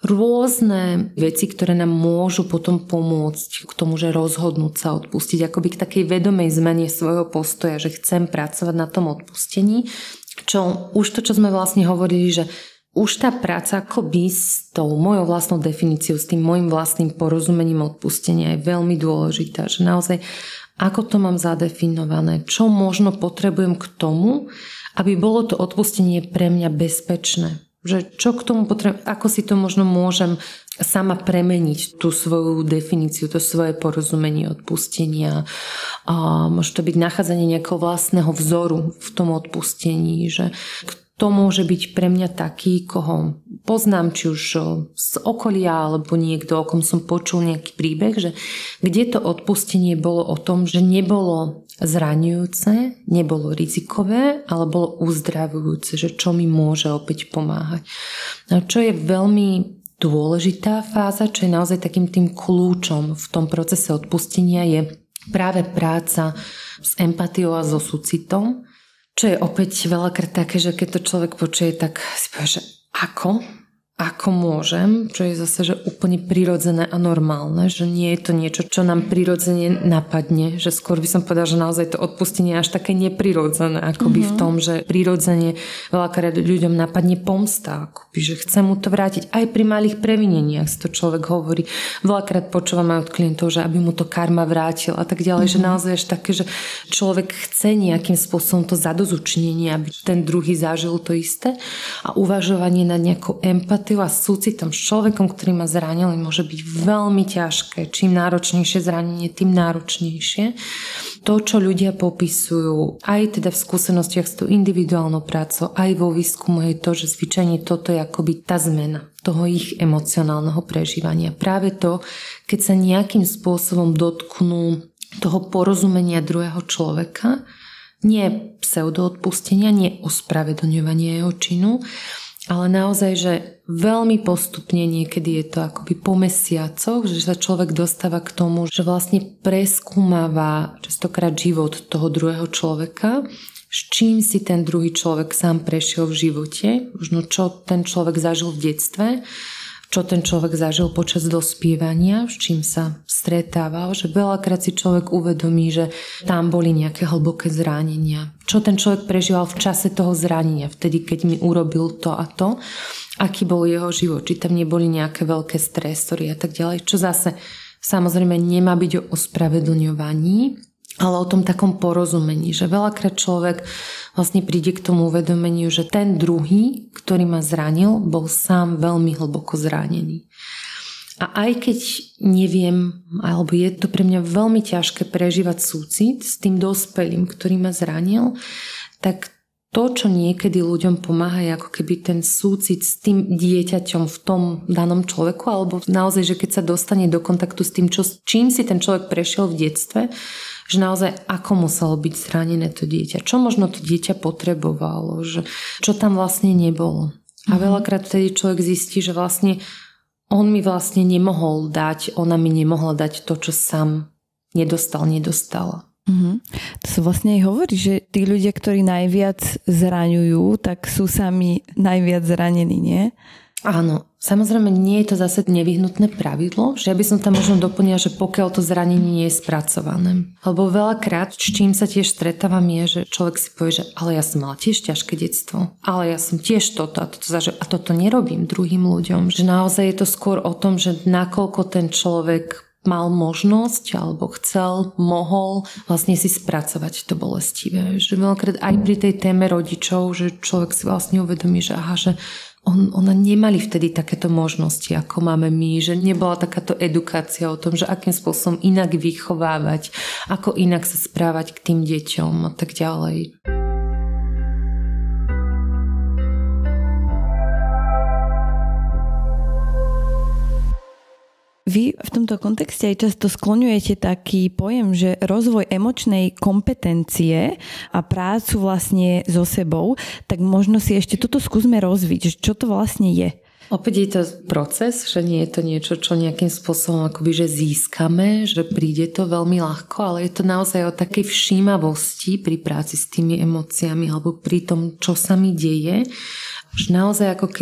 Rôzne veci, ktoré nám môžu potom pomôcť k tomu, že rozhodnúť sa odpustiť, akoby k takej vedomej zmene svojho postoja, že chcem pracovať na tom odpustení, čo už to, čo sme vlastne hovorili, že už tá práca akoby s tou mojou vlastnou definíciou, s tým môjim vlastným porozumením odpustenia je veľmi dôležitá, že naozaj ako to mám zadefinované, čo možno potrebujem k tomu, aby bolo to odpustenie pre mňa bezpečné. Že čo k tomu potrebujem, ako si to možno môžem sama premeniť, tú svoju definíciu, to svoje porozumenie odpustenia. A môže to byť nachádzanie nejakého vlastného vzoru v tom odpustení, že to môže byť pre mňa taký, koho poznám, či už z okolia, alebo niekto, o kom som počul nejaký príbeh, že kde to odpustenie bolo o tom, že nebolo zraňujúce, nebolo rizikové, ale bolo uzdravujúce, že čo mi môže opäť pomáhať. No, čo je veľmi dôležitá fáza, čo je naozaj takým tým kľúčom v tom procese odpustenia, je práve práca s empatiou a so súcitom, čo je opäť veľakrát také, že keď to človek počuje, tak si povie, že ako? Ako môžem? Čo je zase že úplne prirodzené a normálne, že nie je to niečo, čo nám prirodzene napadne, že skôr by som povedala, že naozaj to odpustenie je až také neprirodzené, akoby mm-hmm. v tom, že prirodzene veľakrát ľuďom napadne pomsta, akoby, že chce mu to vrátiť. Aj pri malých previneniach si to človek hovorí. Veľakrát počúvam aj od klientov, že aby mu to karma vrátil a tak ďalej, mm-hmm. že naozaj až také, že človek chce nejakým spôsobom to zadozučinenie, aby ten druhý zažil to isté a uvažovanie nad nejakou empatiou a súcitom s človekom, ktorý ma zranil, môže byť veľmi ťažké. Čím náročnejšie zranenie, tým náročnejšie. To, čo ľudia popisujú, aj teda v skúsenostiach s tou individuálnou prácou, aj vo výskumu je to, že zvyčajne toto je akoby tá zmena toho ich emocionálneho prežívania. Práve to, keď sa nejakým spôsobom dotknú toho porozumenia druhého človeka, nie pseudoodpustenia, nie ospravedlňovania jeho činu, ale naozaj, že veľmi postupne niekedy je to akoby po mesiacoch, že sa človek dostáva k tomu, že vlastne preskúmava častokrát život toho druhého človeka, s čím si ten druhý človek sám prešiel v živote, možno čo ten človek zažil v detstve, čo ten človek zažil počas dospievania, s čím sa stretával, že veľakrát si človek uvedomí, že tam boli nejaké hlboké zranenia. Čo ten človek prežíval v čase toho zranenia, vtedy, keď mi urobil to a to, aký bol jeho život, či tam neboli nejaké veľké stresory a tak ďalej, čo zase samozrejme nemá byť o ospravedlňovaní, ale o tom takom porozumení, že veľakrát človek vlastne príde k tomu uvedomeniu, že ten druhý, ktorý ma zranil, bol sám veľmi hlboko zranený. A aj keď neviem, alebo je to pre mňa veľmi ťažké prežívať súcit s tým dospelým, ktorý ma zranil, tak to, čo niekedy ľuďom pomáha, je ako keby ten súcit s tým dieťaťom v tom danom človeku, alebo naozaj, že keď sa dostane do kontaktu s tým, čo, čím si ten človek prešiel v detstve, že naozaj ako muselo byť zranené to dieťa, čo možno to dieťa potrebovalo, že čo tam vlastne nebolo. A veľakrát vtedy človek zistí, že vlastne on mi vlastne nemohol dať, ona mi nemohla dať to, čo sám nedostal, nedostala.
Mm-hmm. To sa vlastne aj hovorí, že tí ľudia, ktorí najviac zraňujú, tak sú sami najviac zranení, nie?
Áno, samozrejme nie je to zase nevyhnutné pravidlo, že ja by som tam možno doplnila, že pokiaľ to zranenie nie je spracované. Lebo veľakrát, s čím sa tiež stretávam je, že človek si povie, že ale ja som mala tiež ťažké detstvo, ale ja som tiež toto a toto zažil a toto nerobím druhým ľuďom. Že naozaj je to skôr o tom, že nakoľko ten človek mal možnosť alebo chcel, mohol vlastne si spracovať to bolestivé. Že veľakrát aj pri tej téme rodičov, že človek si vlastne uvedomí, že aha, že on, ona nemali vtedy takéto možnosti, ako máme my, že nebola takáto edukácia o tom, že akým spôsobom inak vychovávať, ako inak sa správať k tým deťom a tak ďalej.
Vy v tomto kontexte aj často skloňujete taký pojem, že rozvoj emočnej kompetencie a prácu vlastne so sebou, tak možno si ešte toto skúsme rozviť, čo to vlastne je.
Opäť je to proces, že nie je to niečo, čo nejakým spôsobom akoby, že získame, že príde to veľmi ľahko, ale je to naozaj o takej všímavosti pri práci s tými emóciami alebo pri tom, čo sa mi deje, že naozaj ako keby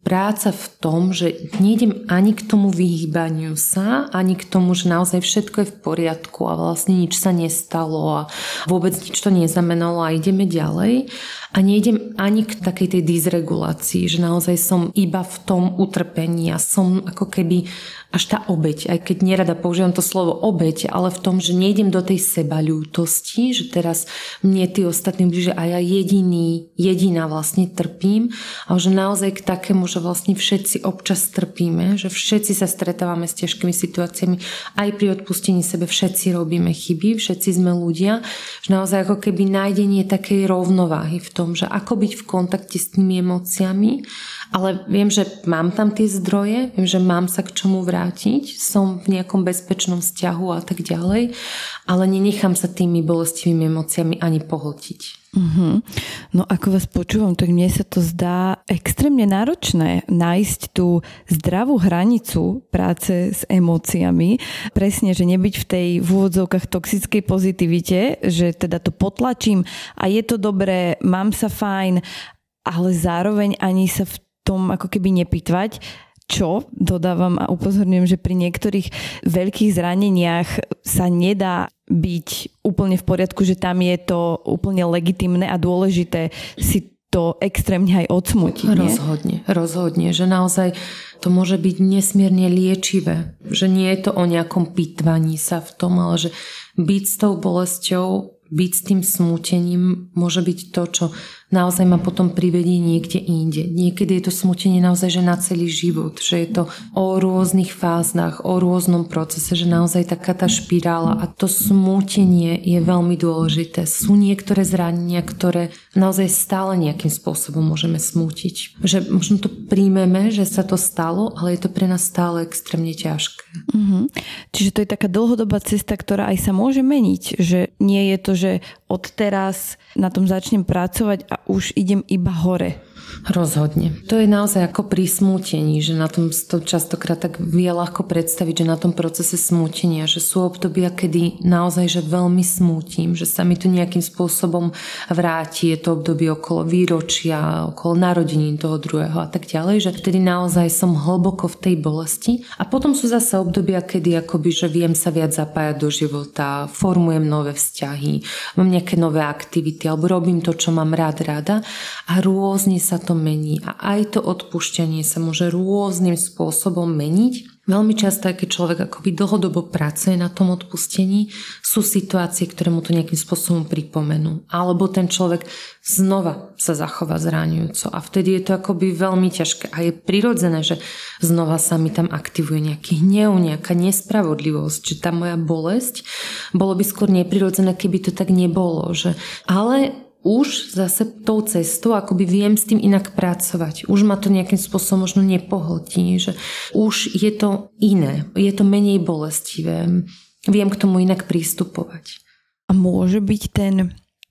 práca v tom, že nejdem ani k tomu vyhýbaniu sa, ani k tomu, že naozaj všetko je v poriadku a vlastne nič sa nestalo a vôbec nič to neznamenalo a ideme ďalej. A nejdem ani k takej tej dysregulácii, že naozaj som iba v tom utrpení a som ako keby až tá obeť, aj keď nerada používam to slovo obeť, ale v tom, že nejdem do tej sebaľútosti, že teraz mne tí ostatní blíže a ja jediný, jediná vlastne trpím a že naozaj k takému, že vlastne všetci občas trpíme, že všetci sa stretávame s ťažkými situáciami, aj pri odpustení sebe všetci robíme chyby, všetci sme ľudia, že naozaj ako keby nájdenie takej rovnováhy v tom, že ako byť v kontakte s tými emóciami, ale viem, že mám tam tie zdroje, viem, že mám sa k čomu vrátiť, som v nejakom bezpečnom vzťahu a tak ďalej, ale nenechám sa tými bolestivými emóciami ani pohltiť.
Uh-huh. No ako vás počúvam, tak mne sa to zdá extrémne náročné nájsť tú zdravú hranicu práce s emóciami. Presne, že nebyť v tej v úvodzovkách toxickej pozitivite, že teda to potlačím a je to dobré, mám sa fajn, ale zároveň ani sa v tom ako keby nepýtvať, čo dodávam a upozorňujem, že pri niektorých veľkých zraneniach sa nedá byť úplne v poriadku, že tam je to úplne legitimné a dôležité si to extrémne aj odsmutiť.
Rozhodne, rozhodne, že naozaj to môže byť nesmierne liečivé, že nie je to o nejakom pitvaní sa v tom, ale že byť s tou bolesťou, byť s tým smútením môže byť to, čo naozaj ma potom privedie niekde inde. Niekedy je to smútenie naozaj, že na celý život, že je to o rôznych fázach, o rôznom procese, že naozaj taká tá špirála a to smútenie je veľmi dôležité. Sú niektoré zranenia, ktoré naozaj stále nejakým spôsobom môžeme smútiť. Že možno to príjmeme, že sa to stalo, ale je to pre nás stále extrémne ťažké.
Mm-hmm. Čiže to je taká dlhodobá cesta, ktorá aj sa môže meniť, že nie je to, že od teraz na tom začnem pracovať a už idem iba hore.
Rozhodne. To je naozaj ako pri smútení, že na tom to častokrát tak vie ľahko predstaviť, že na tom procese smútenia, že sú obdobia, kedy naozaj, že veľmi smútim, že sa mi to nejakým spôsobom vráti, je to obdobie okolo výročia, okolo narodenín toho druhého a tak ďalej, že vtedy naozaj som hlboko v tej bolesti a potom sú zase obdobia, kedy akoby, že viem sa viac zapájať do života, formujem nové vzťahy, mám nejaké nové aktivity alebo robím to, čo mám rád, rada a rôzne sa to mení a aj to odpúšťanie sa môže rôznym spôsobom meniť. Veľmi často, keď človek akoby dlhodobo pracuje na tom odpustení, sú situácie, ktoré mu to nejakým spôsobom pripomenú. Alebo ten človek znova sa zachová zraňujúco a vtedy je to akoby veľmi ťažké a je prirodzené, že znova sa mi tam aktivuje nejaký hnev, nejaká nespravodlivosť, že tá moja bolesť, bolo by skôr neprirodzené, keby to tak nebolo. Že... Ale už zase tou cestou akoby viem s tým inak pracovať. Už ma to nejakým spôsobom možno nepohltí, že už je to iné, je to menej bolestivé. Viem k tomu inak prístupovať.
A môže byť ten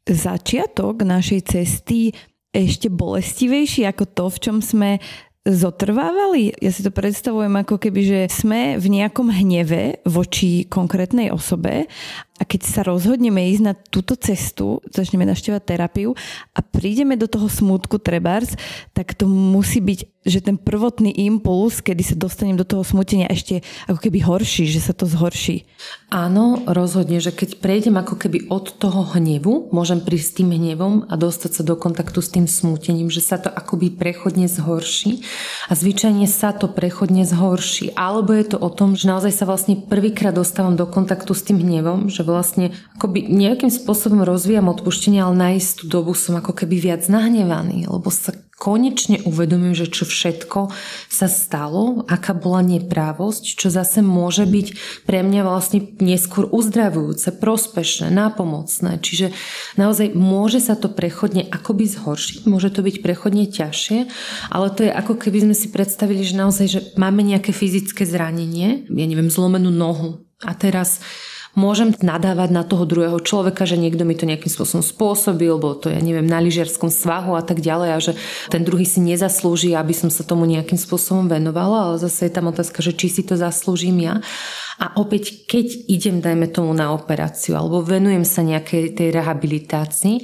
začiatok našej cesty ešte bolestivejší ako to, v čom sme zotrvávali? Ja si to predstavujem ako keby, že sme v nejakom hneve voči konkrétnej osobe a keď sa rozhodneme ísť na túto cestu, začneme navštevovať terapiu a prídeme do toho smútku trebárs, tak to musí byť, že ten prvotný impuls, kedy sa dostanem do toho smútenia ešte ako keby horší, že sa to zhorší.
Áno, rozhodne, že keď prejdem ako keby od toho hnevu, môžem prísť s tým hnevom a dostať sa do kontaktu s tým smútením, že sa to akoby prechodne zhorší a zvyčajne sa to prechodne zhorší. Alebo je to o tom, že naozaj sa vlastne prvýkrát dostávam do kontaktu s tým hnevom, že vlastne akoby nejakým spôsobom rozvíjam odpustenie, ale na istú dobu som ako keby viac nahnevaný, lebo sa konečne uvedomím, že čo všetko sa stalo, aká bola neprávosť, čo zase môže byť pre mňa vlastne neskôr uzdravujúce, prospešné, nápomocné. Čiže naozaj môže sa to prechodne akoby zhoršiť, môže to byť prechodne ťažšie, ale to je ako keby sme si predstavili, že naozaj, že máme nejaké fyzické zranenie, ja neviem, zlomenú nohu a teraz môžem nadávať na toho druhého človeka, že niekto mi to nejakým spôsobom spôsobil, bolo to, ja neviem, na lyžiarskom svahu a tak ďalej a že ten druhý si nezaslúži, aby som sa tomu nejakým spôsobom venovala, ale zase je tam otázka, že či si to zaslúžim ja. A opäť, keď idem, dajme tomu na operáciu alebo venujem sa nejakej tej rehabilitácii,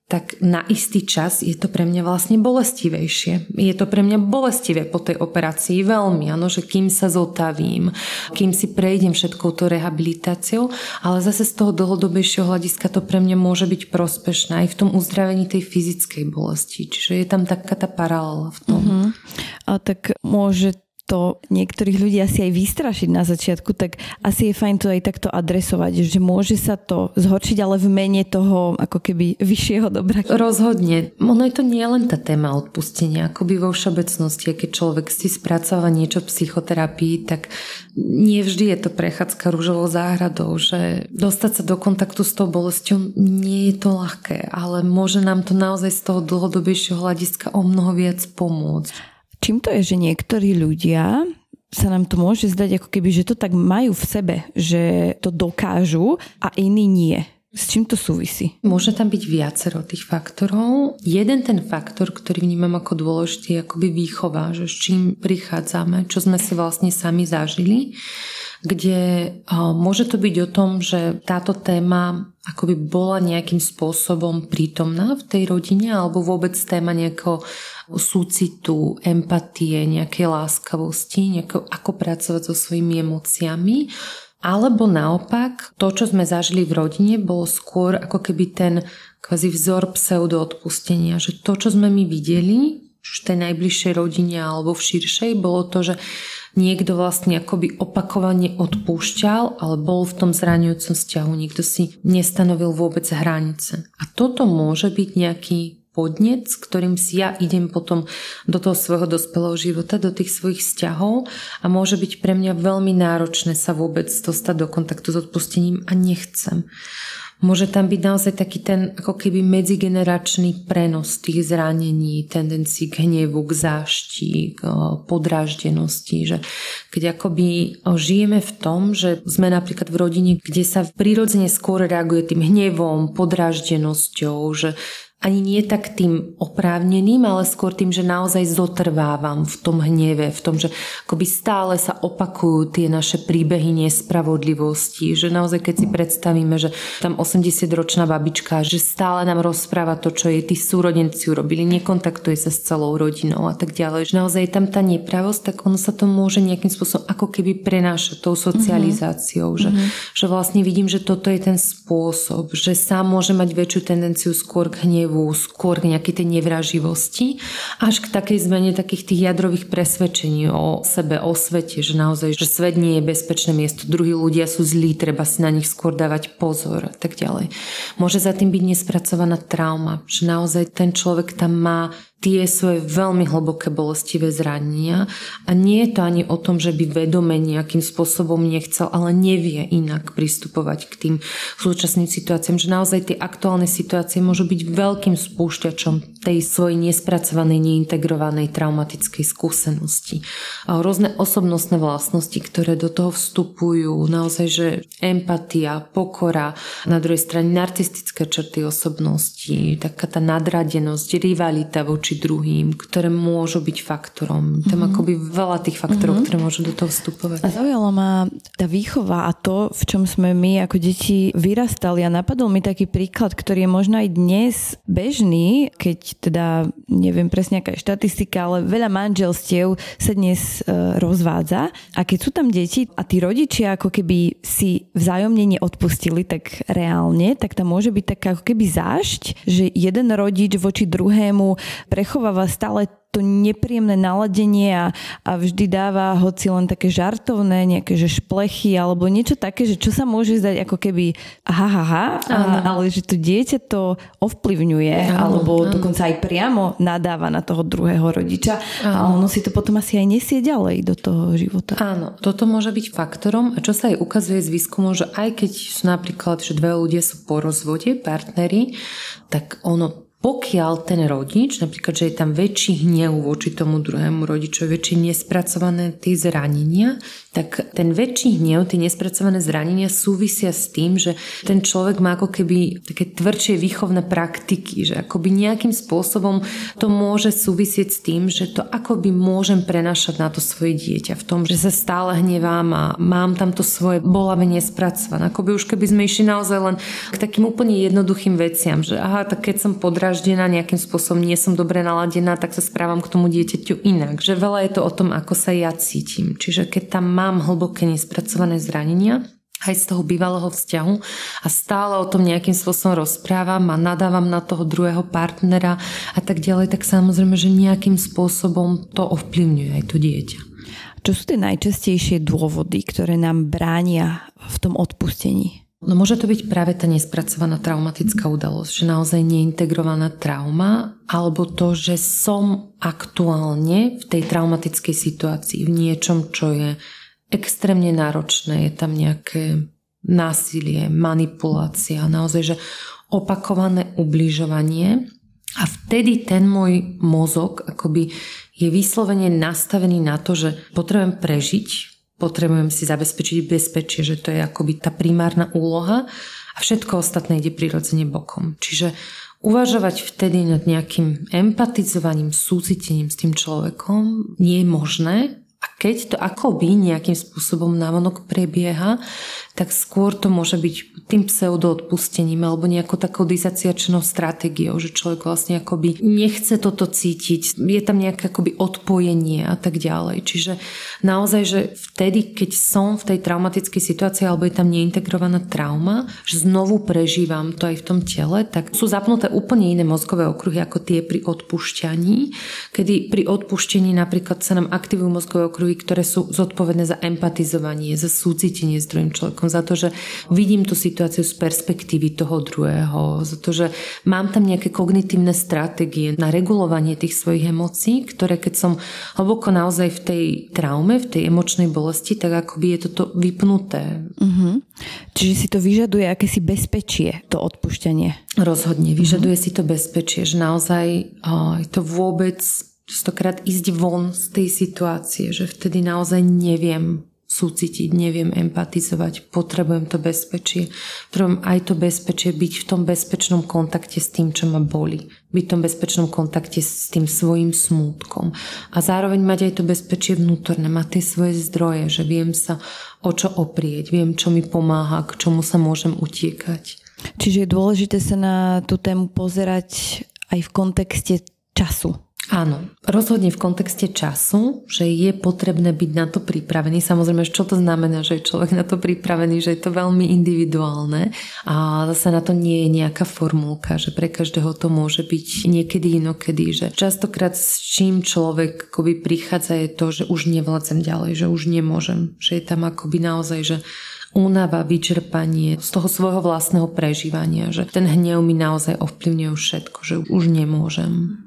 tak na istý čas je to pre mňa vlastne bolestivejšie. Je to pre mňa bolestivé po tej operácii veľmi, áno, že kým sa zotavím, kým si prejdem všetkou to rehabilitáciou, ale zase z toho dlhodobejšieho hľadiska to pre mňa môže byť prospešné aj v tom uzdravení tej fyzickej bolesti. Čiže je tam taká tá paralela v tom. Uh-huh.
A tak môže to niektorých ľudí asi aj vystrašiť na začiatku, tak asi je fajn to aj takto adresovať, že môže sa to zhoršiť, ale v mene toho ako keby vyššieho dobra.
Rozhodne. Ono je to nie len tá téma odpustenia, akoby vo všeobecnosti, keď človek si spracáva niečo v psychoterapii, tak nie vždy je to prechádzka ružovou záhradou, že dostať sa do kontaktu s tou bolesťou nie je to ľahké, ale môže nám to naozaj z toho dlhodobejšieho hľadiska o mnoho viac pomôcť.
Čím to je, že niektorí ľudia sa nám to môže zdať ako keby, že to tak majú v sebe, že to dokážu a iní nie. S čím to súvisí?
Môže tam byť viacero tých faktorov. Jeden ten faktor, ktorý vnímam ako dôležitý, je akoby výchova, že s čím prichádzame, čo sme si vlastne sami zažili, kde môže to byť o tom, že táto téma akoby bola nejakým spôsobom prítomná v tej rodine alebo vôbec téma nejakého súcitu, empatie, nejakej láskavosti, nejako, ako pracovať so svojimi emóciami. Alebo naopak, to, čo sme zažili v rodine, bolo skôr ako keby ten kvázi vzor pseudoodpustenia, že to, čo sme my videli v tej najbližšej rodine alebo v širšej, bolo to, že niekto vlastne akoby opakovane odpúšťal, ale bol v tom zraňujúcom vzťahu. Niekto si nestanovil vôbec hranice. A toto môže byť nejaký podnet, s ktorým si ja idem potom do toho svojho dospelého života, do tých svojich vzťahov a môže byť pre mňa veľmi náročné sa vôbec dostať do kontaktu s odpustením a nechcem. Môže tam byť naozaj taký ten ako keby medzigeneračný prenos tých zranení, tendencií k hnevu, k zášti, k podráždenosti, že keď akoby žijeme v tom, že sme napríklad v rodine, kde sa prirodzene skôr reaguje tým hnevom, podráždenosťou, že ani nie tak tým oprávneným, ale skôr tým, že naozaj zotrvávam v tom hneve, v tom, že akoby stále sa opakujú tie naše príbehy nespravodlivosti, že naozaj keď si predstavíme, že tam osemdesiatročná babička, že stále nám rozpráva to, čo jej tí súrodenci urobili, nekontaktuje sa s celou rodinou a tak ďalej, že naozaj je tam tá nepravosť, tak ono sa to môže nejakým spôsobom ako keby prenášať tou socializáciou, mm-hmm. že, mm-hmm. že vlastne vidím, že toto je ten spôsob, že sám môže mať väčšiu tendenciu skôr k hnevu, skôr k nejakej tej nevraživosti, až k takej zmene takých tých jadrových presvedčení o sebe, o svete, že naozaj, že svet nie je bezpečné miesto, druhí ľudia sú zlí, treba si na nich skôr dávať pozor a tak ďalej. Môže za tým byť nespracovaná trauma, že naozaj ten človek tam má tie svoje veľmi hlboké bolestivé zranenia a nie je to ani o tom, že by vedome nejakým spôsobom nechcel, ale nevie inak pristupovať k tým súčasným situáciám, že naozaj tie aktuálne situácie môžu byť veľkým spúšťačom tej svojej nespracovanej, neintegrovanej traumatickej skúsenosti. A rôzne osobnostné vlastnosti, ktoré do toho vstupujú, naozaj, že empatia, pokora, na druhej strane narcistické črty osobnosti, taká tá nadradenosť, rivalita voči či druhým, ktoré môžu byť faktorom. Tam mm-hmm. akoby veľa tých faktorov, mm-hmm. ktoré môžu do toho vstupovať.
A zaujalo ma tá výchova a to, v čom sme my ako deti vyrastali a napadol mi taký príklad, ktorý je možno aj dnes bežný, keď teda neviem presne aká je štatistika, ale veľa manželstiev sa dnes e, rozvádza a keď sú tam deti a tí rodičia ako keby si vzájomne neodpustili tak reálne, tak tam môže byť taká ako keby zášť, že jeden rodič voči druhému prechováva stále to nepríjemné naladenie a, a vždy dáva hoci len také žartovné, nejaké že šplechy alebo niečo také, že čo sa môže zdať ako keby ha, ha, ha, a, ale že to dieťa to ovplyvňuje áno, alebo áno. dokonca aj priamo nadáva na toho druhého rodiča áno. a ono si to potom asi aj nesie ďalej do toho života.
Áno, toto môže byť faktorom a čo sa aj ukazuje z výskumu, že aj keď sú napríklad, že dve ľudia sú po rozvode, partneri, tak ono pokiaľ ten rodič, napríklad, že je tam väčší hnev voči tomu druhému rodičovi, väčšie nespracované tie zranenia, tak ten väčší hnev, tie nespracované zranenia súvisia s tým, že ten človek má ako keby také tvrdšie výchovné praktiky, že akoby nejakým spôsobom to môže súvisieť s tým, že to akoby môžem prenášať na to svoje dieťa v tom, že sa stále hnevám a mám tam to svoje bolavé nespracované. Akoby už keby sme išli naozaj len k takým úplne jednoduchým veciam, že aha, tak keď som podráždená, nejakým spôsobom nie som dobre naladená, tak sa správam k tomu dieťaťu inak. Že veľa je to o tom, ako sa ja cítim. Čiže keď tam mám hlboké nespracované zranenia, aj z toho bývalého vzťahu a stále o tom nejakým spôsobom rozprávam a nadávam na toho druhého partnera a tak ďalej, tak samozrejme, že nejakým spôsobom to ovplyvňuje aj to dieťa.
Čo sú tie najčastejšie dôvody, ktoré nám bránia v tom odpustení?
No môže to byť práve tá nespracovaná traumatická udalosť, že naozaj neintegrovaná trauma, alebo to, že som aktuálne v tej traumatickej situácii, v niečom, čo je extrémne náročné, je tam nejaké násilie, manipulácia, naozaj, že opakované ubližovanie a vtedy ten môj mozog akoby je vyslovene nastavený na to, že potrebujem prežiť, potrebujem si zabezpečiť bezpečie, že to je akoby tá primárna úloha a všetko ostatné ide prirodzene bokom. Čiže uvažovať vtedy nad nejakým empatizovaním, súcitením s tým človekom nie je možné. A keď to akoby nejakým spôsobom navonok prebieha, tak skôr to môže byť tým pseudoodpustením alebo nejakou takou disociačnou stratégiou, že človek vlastne akoby nechce toto cítiť, je tam nejaké akoby odpojenie a tak ďalej. Čiže naozaj, že vtedy, keď som v tej traumatickej situácii alebo je tam neintegrovaná trauma, že znovu prežívam to aj v tom tele, tak sú zapnuté úplne iné mozgové okruhy ako tie pri odpúšťaní, kedy pri odpúštení napríklad sa nám aktivujú mozgové okruhy, ktoré sú zodpovedné za empatizovanie, za súcitenie s druhým človekom, za to, že vidím tú situáciu z perspektívy toho druhého, za to, že mám tam nejaké kognitívne stratégie na regulovanie tých svojich emócií, ktoré keď som hlboko naozaj v tej traume, v tej emočnej bolesti, tak akoby je toto vypnuté. Uh-huh.
Čiže si to vyžaduje akési bezpečie, to odpúšťanie.
Rozhodne, vyžaduje uh-huh. si to bezpečie, že naozaj oh, je to vôbec stokrát ísť von z tej situácie, že vtedy naozaj neviem súcitiť, neviem empatizovať, potrebujem to bezpečie. Potrebujem aj to bezpečie, byť v tom bezpečnom kontakte s tým, čo ma bolí. Byť v tom bezpečnom kontakte s tým svojím smútkom. A zároveň mať aj to bezpečie vnútorné, mať tie svoje zdroje, že viem sa o čo oprieť, viem, čo mi pomáha, k čomu sa môžem utiekať.
Čiže je dôležité sa na tú tému pozerať aj v kontexte času.
Áno, rozhodne v kontexte času, že je potrebné byť na to pripravený. Samozrejme, čo to znamená, že je človek na to pripravený, že je to veľmi individuálne a zase na to nie je nejaká formulka, že pre každého to môže byť niekedy inokedy, že častokrát s čím človek akoby prichádza je to, že už nevládzem ďalej, že už nemôžem, že je tam akoby naozaj, že únava, vyčerpanie z toho svojho vlastného prežívania, že ten hnev mi naozaj ovplyvňuje všetko, že už nemôžem.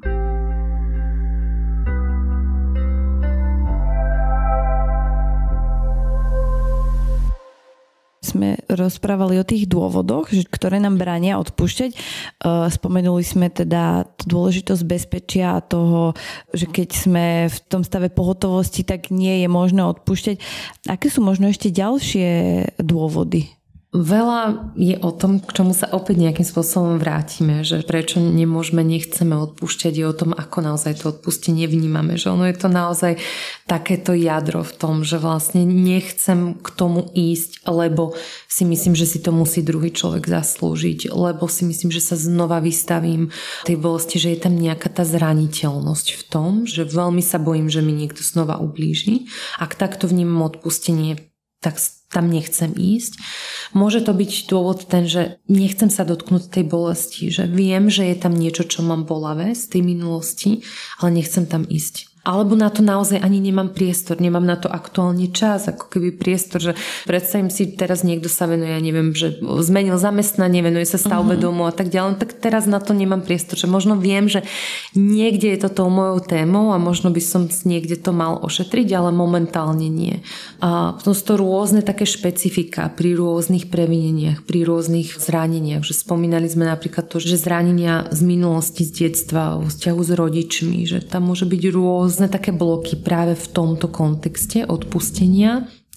Sme rozprávali o tých dôvodoch, ktoré nám bránia odpúšťať. Spomenuli sme teda dôležitosť bezpečia a toho, že keď sme v tom stave pohotovosti, tak nie je možné odpúšťať. Aké sú možno ešte ďalšie dôvody?
Veľa je o tom, k čomu sa opäť nejakým spôsobom vrátime, že prečo nemôžeme, nechceme odpúšťať, je o tom, ako naozaj to odpustenie vnímame, že ono je to naozaj takéto jadro v tom, že vlastne nechcem k tomu ísť, lebo si myslím, že si to musí druhý človek zaslúžiť, lebo si myslím, že sa znova vystavím tej bolesti, že je tam nejaká tá zraniteľnosť v tom, že veľmi sa bojím, že mi niekto znova ublíži. Ak takto vnímam odpustenie, tak tam nechcem ísť. Môže to byť dôvod ten, že nechcem sa dotknúť tej bolesti, že viem, že je tam niečo, čo mám bolavé z tej minulosti, ale nechcem tam ísť. Alebo na to naozaj ani nemám priestor, nemám na to aktuálne čas, ako keby priestor, že predstavím si, teraz niekto sa venuje, ja neviem, že zmenil zamestnanie, venuje sa stavbe uh-huh. domu a tak ďalej, tak teraz na to nemám priestor, že možno viem, že niekde je to tou mojou témou a možno by som niekde to mal ošetriť, ale momentálne nie. A potom sú to rôzne také špecifika pri rôznych previneniach, pri rôznych zraneniach, že spomínali sme napríklad to, že zranenia z minulosti, z detstva, vo vzťahu s rodičmi, že tam môže byť rôzne rôzne také bloky práve v tomto kontexte odpustenia.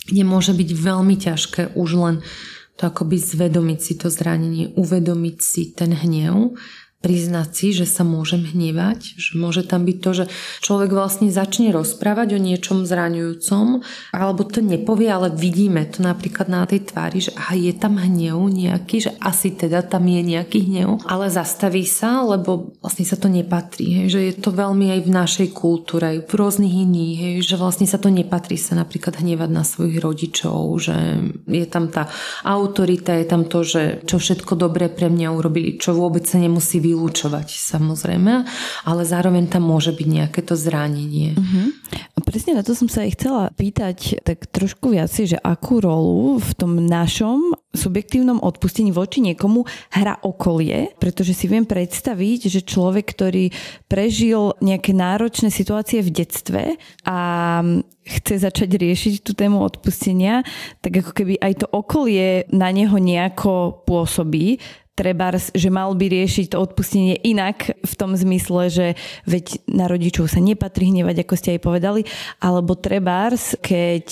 kde môže byť veľmi ťažké už len to akoby zvedomiť si to zranenie, uvedomiť si ten hnev, priznať si, že sa môžem hnevať, že môže tam byť to, že človek vlastne začne rozprávať o niečom zraňujúcom, alebo to nepovie, ale vidíme to napríklad na tej tvári, že aha, je tam hnev nejaký, že asi teda tam je nejaký hnev, ale zastaví sa, lebo vlastne sa to nepatrí, hej, že je to veľmi aj v našej kultúre, aj v rôznych iných, hej, že vlastne sa to nepatrí sa napríklad hnevať na svojich rodičov, že je tam tá autorita, je tam to, že čo všetko dobré pre mňa urobili, čo vôbec sa nemusí vy vylúčovať, samozrejme, ale zároveň tam môže byť nejaké to zranenie.
Uh-huh. Presne na to som sa aj chcela pýtať tak trošku viacej, že akú rolu v tom našom subjektívnom odpustení voči niekomu hrá okolie, pretože si viem predstaviť, že človek, ktorý prežil nejaké náročné situácie v detstve a chce začať riešiť tú tému odpustenia, tak ako keby aj to okolie na neho nejako pôsobí, trebárs, že mal by riešiť to odpustenie inak v tom zmysle, že veď na rodičov sa nepatrí hnevať, ako ste aj povedali, alebo trebárs, keď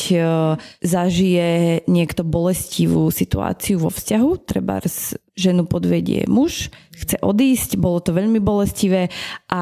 zažije niekto bolestivú situáciu vo vzťahu, trebárs ženu podvedie muž, chce odísť, bolo to veľmi bolestivé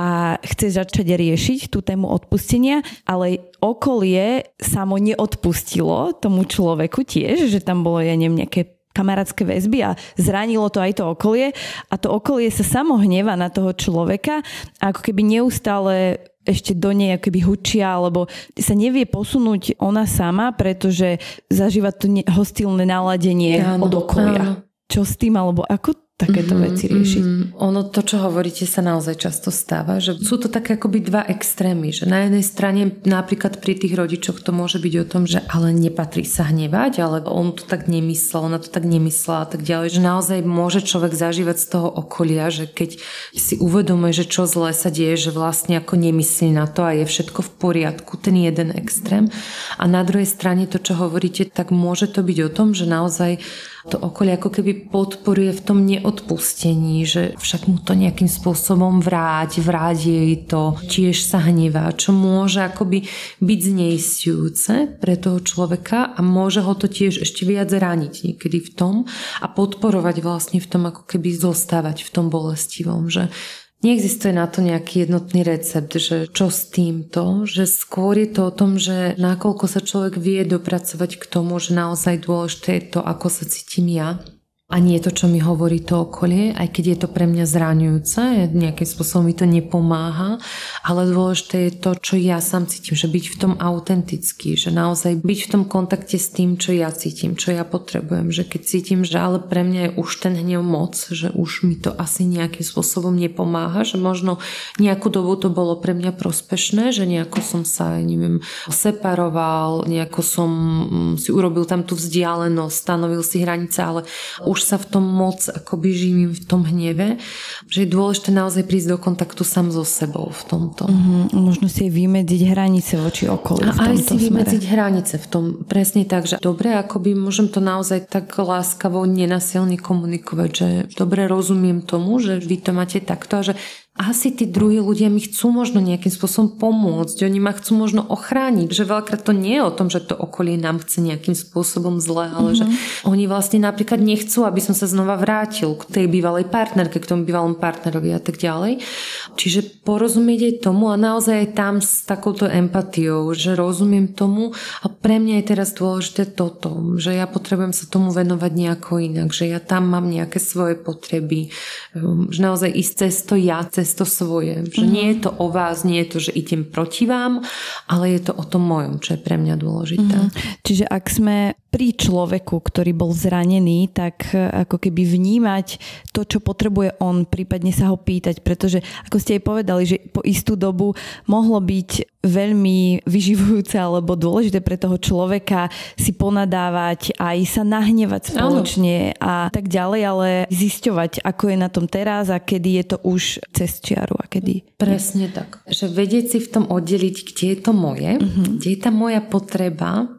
a chce začať riešiť tú tému odpustenia, ale okolie samo neodpustilo tomu človeku tiež, že tam bolo, ja neviem, nejaké kamarátske väzby a zranilo to aj to okolie a to okolie sa samo hneva na toho človeka a ako keby neustále ešte do nej ako keby hučia, alebo sa nevie posunúť ona sama, pretože zažíva to hostilné naladenie áno, od okolia. Áno. Čo s tým, alebo ako takéto mm-hmm, veci riešiť? Mm-hmm.
Ono, to, čo hovoríte, sa naozaj často stáva, že sú to také akoby dva extrémy, že na jednej strane napríklad pri tých rodičoch to môže byť o tom, že ale nepatrí sa hnevať, ale on to tak nemyslel, ona to tak nemyslela a tak ďalej, že naozaj môže človek zažívať z toho okolia, že keď si uvedomuje, že čo zlé sa deje, že vlastne ako nemyslí na to a je všetko v poriadku, ten jeden extrém. A na druhej strane to, čo hovoríte, tak môže to byť o tom, že naozaj to okolie ako keby podporuje v tom neodpustení, že však mu to nejakým spôsobom vráť, vráť jej to, tiež sa hnevá, čo môže akoby byť zneisťujúce pre toho človeka a môže ho to tiež ešte viac raniť niekedy v tom a podporovať vlastne v tom, ako keby zostávať v tom bolestivom, že neexistuje na to nejaký jednotný recept, že čo s týmto, že skôr je to o tom, že nakoľko sa človek vie dopracovať k tomu, že naozaj dôležité je to, ako sa cítim ja. A nie to, čo mi hovorí to okolie, aj keď je to pre mňa zraňujúce, nejakým spôsobom mi to nepomáha, ale dôležité je to, čo ja sám cítim, že byť v tom autentický, že naozaj byť v tom kontakte s tým, čo ja cítim, čo ja potrebujem, že keď cítim, že ale pre mňa je už ten hnev moc, že už mi to asi nejakým spôsobom nepomáha, že možno nejakú dobu to bolo pre mňa prospešné, že nejako som sa, neviem, separoval, nejako som si urobil tam tú vzdialenosť, stanovil si hranice, ale už sa v tom moc akoby živím v tom hneve, že je dôležité naozaj prísť do kontaktu sám so sebou v tomto.
Mm-hmm. Možno si vymedziť hranice voči okolí v tomto smere. A aj si
vymedziť hranice v tom, presne tak, že dobre, akoby môžem to naozaj tak láskavo, nenasilne komunikovať, že dobre rozumiem tomu, že vy to máte takto a že asi tí druhí ľudia mi chcú možno nejakým spôsobom pomôcť, oni ma chcú možno ochrániť, že veľakrát to nie je o tom, že to okolie nám chce nejakým spôsobom zle, ale mm-hmm. že oni vlastne napríklad nechcú, aby som sa znova vrátil k tej bývalej partnerke, k tomu bývalom partnerovi a tak ďalej. Čiže porozumieť aj tomu a naozaj aj tam s takouto empatiou, že rozumiem tomu a pre mňa je teraz dôležité toto, že ja potrebujem sa tomu venovať nejako inak, že ja tam mám nejaké svoje potreby, že naozaj ísť cez to ja, cez to svoje. Že mm. nie je to o vás, nie je to, že idem proti vám, ale je to o tom mojom, čo je pre mňa dôležité. Mm.
Čiže ak sme pri človeku, ktorý bol zranený, tak ako keby vnímať to, čo potrebuje on, prípadne sa ho pýtať, pretože ako ste aj povedali, že po istú dobu mohlo byť veľmi vyživujúce alebo dôležité pre toho človeka si ponadávať aj sa nahnevať spoločne a tak ďalej, ale zisťovať, ako je na tom teraz a kedy je to už cez čiaru a kedy...
Presne tak. Že vedieť si v tom oddeliť, kde je to moje, uh-huh. kde je tá moja potreba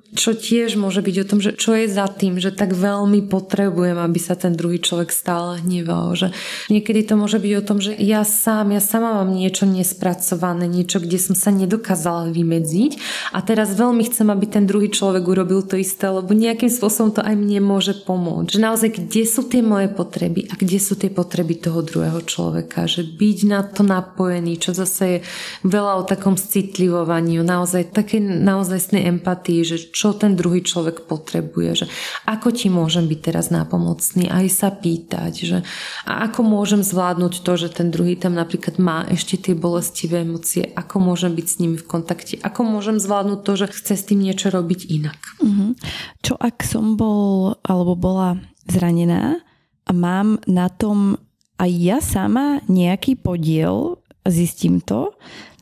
čo tiež môže byť o tom, že čo je za tým, že tak veľmi potrebujem, aby sa ten druhý človek stále hneval. Že niekedy to môže byť o tom, že ja sám, ja sama mám niečo nespracované, niečo, kde som sa nedokázala vymedziť a teraz veľmi chcem, aby ten druhý človek urobil to isté, lebo nejakým spôsobom to aj mne môže pomôcť. Že naozaj, kde sú tie moje potreby a kde sú tie potreby toho druhého človeka. Že byť na to napojený, čo zase je veľa o takom citlivovaní, naozaj také naozajstnej empatii, že čo ten druhý človek potrebuje, že ako ti môžem byť teraz nápomocný, aj sa pýtať, že a ako môžem zvládnuť to, že ten druhý tam napríklad má ešte tie bolestivé emócie, ako môžem byť s nimi v kontakte, ako môžem zvládnuť to, že chce s tým niečo robiť inak.
Uh-huh. Čo ak som bol alebo bola zranená a mám na tom aj ja sama nejaký podiel, zistím to,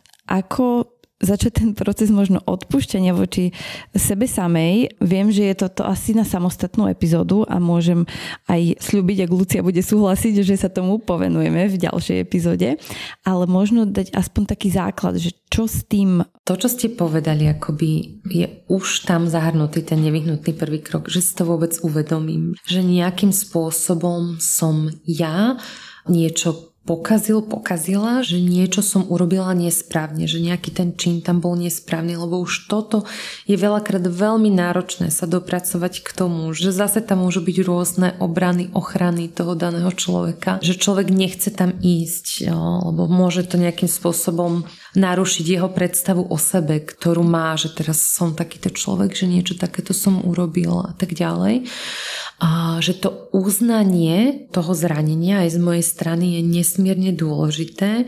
ako začať ten proces možno odpúšťania voči sebe samej. Viem, že je toto asi na samostatnú epizódu a môžem aj sľubiť, ak Lucia bude súhlasiť, že sa tomu povenujeme v ďalšej epizóde. Ale možno dať aspoň taký základ, že čo s tým...
To, čo ste povedali, akoby je už tam zahrnutý ten nevyhnutný prvý krok, že si to vôbec uvedomím. Že nejakým spôsobom som ja niečo pokazil, pokazila, že niečo som urobila nesprávne, že nejaký ten čin tam bol nesprávny, lebo už toto je veľakrát veľmi náročné sa dopracovať k tomu, že zase tam môžu byť rôzne obrany, ochrany toho daného človeka, že človek nechce tam ísť, lebo môže to nejakým spôsobom narušiť jeho predstavu o sebe, ktorú má, že teraz som takýto človek, že niečo takéto som urobila a tak ďalej. A že to uznanie toho zranenia aj z mojej strany je nesmierne dôležité,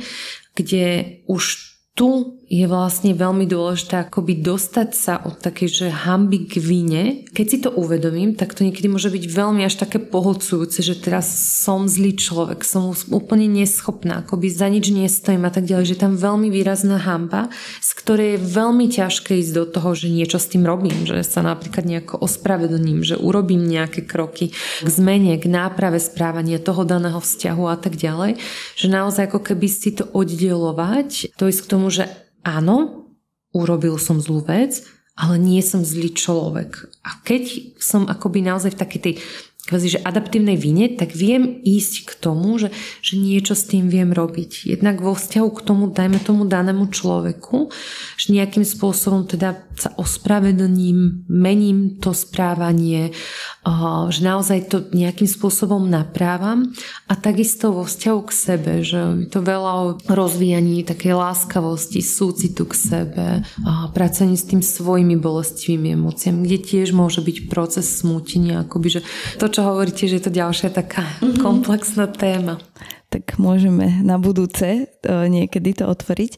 kde už tu je vlastne veľmi dôležité akoby dostať sa od takej, že hanby k vine. Keď si to uvedomím, tak to niekedy môže byť veľmi až také pohlcujúce, že teraz som zlý človek, som úplne neschopná, akoby za nič nestojím a tak ďalej, že tam veľmi výrazná hanba, z ktorej je veľmi ťažké ísť do toho, že niečo s tým robím, že sa napríklad nejako ospravedlním, že urobím nejaké kroky k zmene, k náprave správania toho daného vzťahu a tak ďalej, že naozaj ako keby si to oddelovať, to ísť k tomu, že áno, urobil som zlú vec, ale nie som zlý človek. A keď som akoby naozaj v takej tej kvázi, že adaptívnej vine, tak viem ísť k tomu, že, že niečo s tým viem robiť. Jednak vo vzťahu k tomu, dajme tomu danému človeku, že nejakým spôsobom teda sa ospravedlním, mením to správanie, že naozaj to nejakým spôsobom naprávam a takisto vo vzťahu k sebe, že je to veľa o rozvíjaní takej láskavosti, súcitu k sebe, pracovaní s tým svojimi bolestivými emóciami, kde tiež môže byť proces smútenia, akoby, že to, čo hovoríte, že je to ďalšia taká mm-hmm. komplexná téma.
Tak môžeme na budúce niekedy to otvoriť.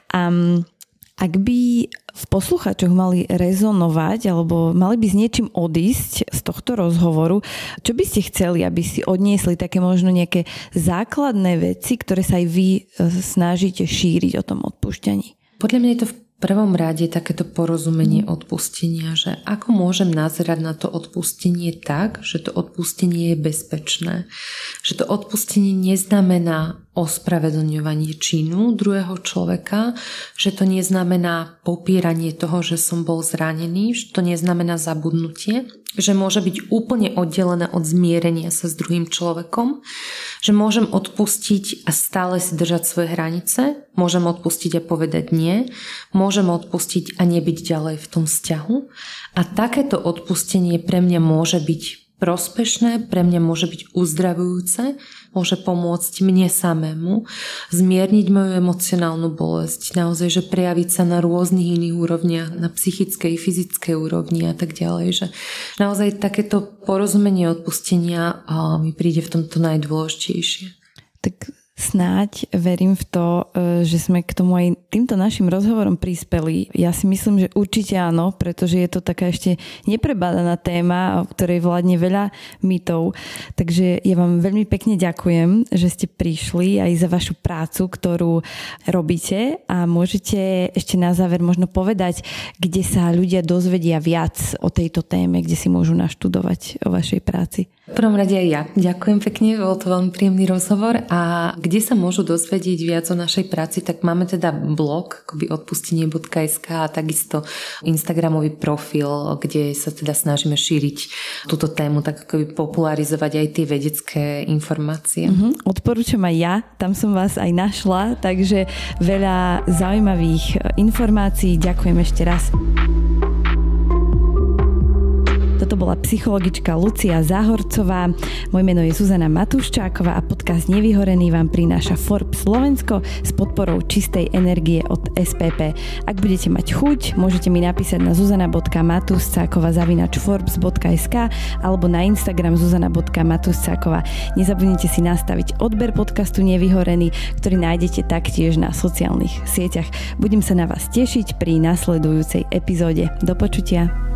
Um, ak by v poslucháčoch mali rezonovať alebo mali by s niečím odísť z tohto rozhovoru, čo by ste chceli, aby si odniesli také možno nejaké základné veci, ktoré sa aj vy snažíte šíriť o tom odpúšťaní?
Podľa mňa je to v prvom rade takéto porozumenie odpustenia, že ako môžem nazerať na to odpustenie tak, že to odpustenie je bezpečné. Že to odpustenie neznamená ospravedlňovanie činu druhého človeka, že to neznamená popieranie toho, že som bol zranený, že to neznamená zabudnutie, že môže byť úplne oddelené od zmierenia sa s druhým človekom, že môžem odpustiť a stále si držať svoje hranice, môžem odpustiť a povedať nie, môžem odpustiť a nebyť ďalej v tom vzťahu. A takéto odpustenie pre mňa môže byť prospešné, pre mňa môže byť uzdravujúce, môže pomôcť mne samému zmierniť moju emocionálnu bolesť, naozaj, že prejaviť sa na rôznych iných úrovniach, na psychickej, fyzickej úrovni a tak ďalej, že naozaj takéto porozumenie odpustenia mi príde v tomto najdôležitejšie.
Tak snáď verím v to, že sme k tomu aj týmto našim rozhovorom prispeli. Ja si myslím, že určite áno, pretože je to taká ešte neprebádaná téma, o ktorej vládne veľa mýtov. Takže ja vám veľmi pekne ďakujem, že ste prišli aj za vašu prácu, ktorú robíte a môžete ešte na záver možno povedať, kde sa ľudia dozvedia viac o tejto téme, kde si môžu naštudovať o vašej práci.
V prvom rade aj ja. Ďakujem pekne, bol to veľmi príjemný rozhovor a kde Kde sa môžu dozvedieť viac o našej práci, tak máme teda blog akoby odpustenie bodka es ká a takisto Instagramový profil, kde sa teda snažíme šíriť túto tému, tak akoby popularizovať aj tie vedecké informácie.
Uh-huh. Odporúčam aj ja, tam som vás aj našla, takže veľa zaujímavých informácií. Ďakujem ešte raz. Toto bola psychologička Lucia Záhorcová. Moje meno je Zuzana Matúščáková a podcast Nevyhorený vám prináša Forbes Slovensko s podporou čistej energie od es pé pé. Ak budete mať chuť, môžete mi napísať na zuzana bodka matúščáková zavináč forbes bodka es ká alebo na Instagram zuzana bodka matúščáková. Nezabudnite si nastaviť odber podcastu Nevyhorený, ktorý nájdete taktiež na sociálnych sieťach. Budem sa na vás tešiť pri nasledujúcej epizóde. Do počutia.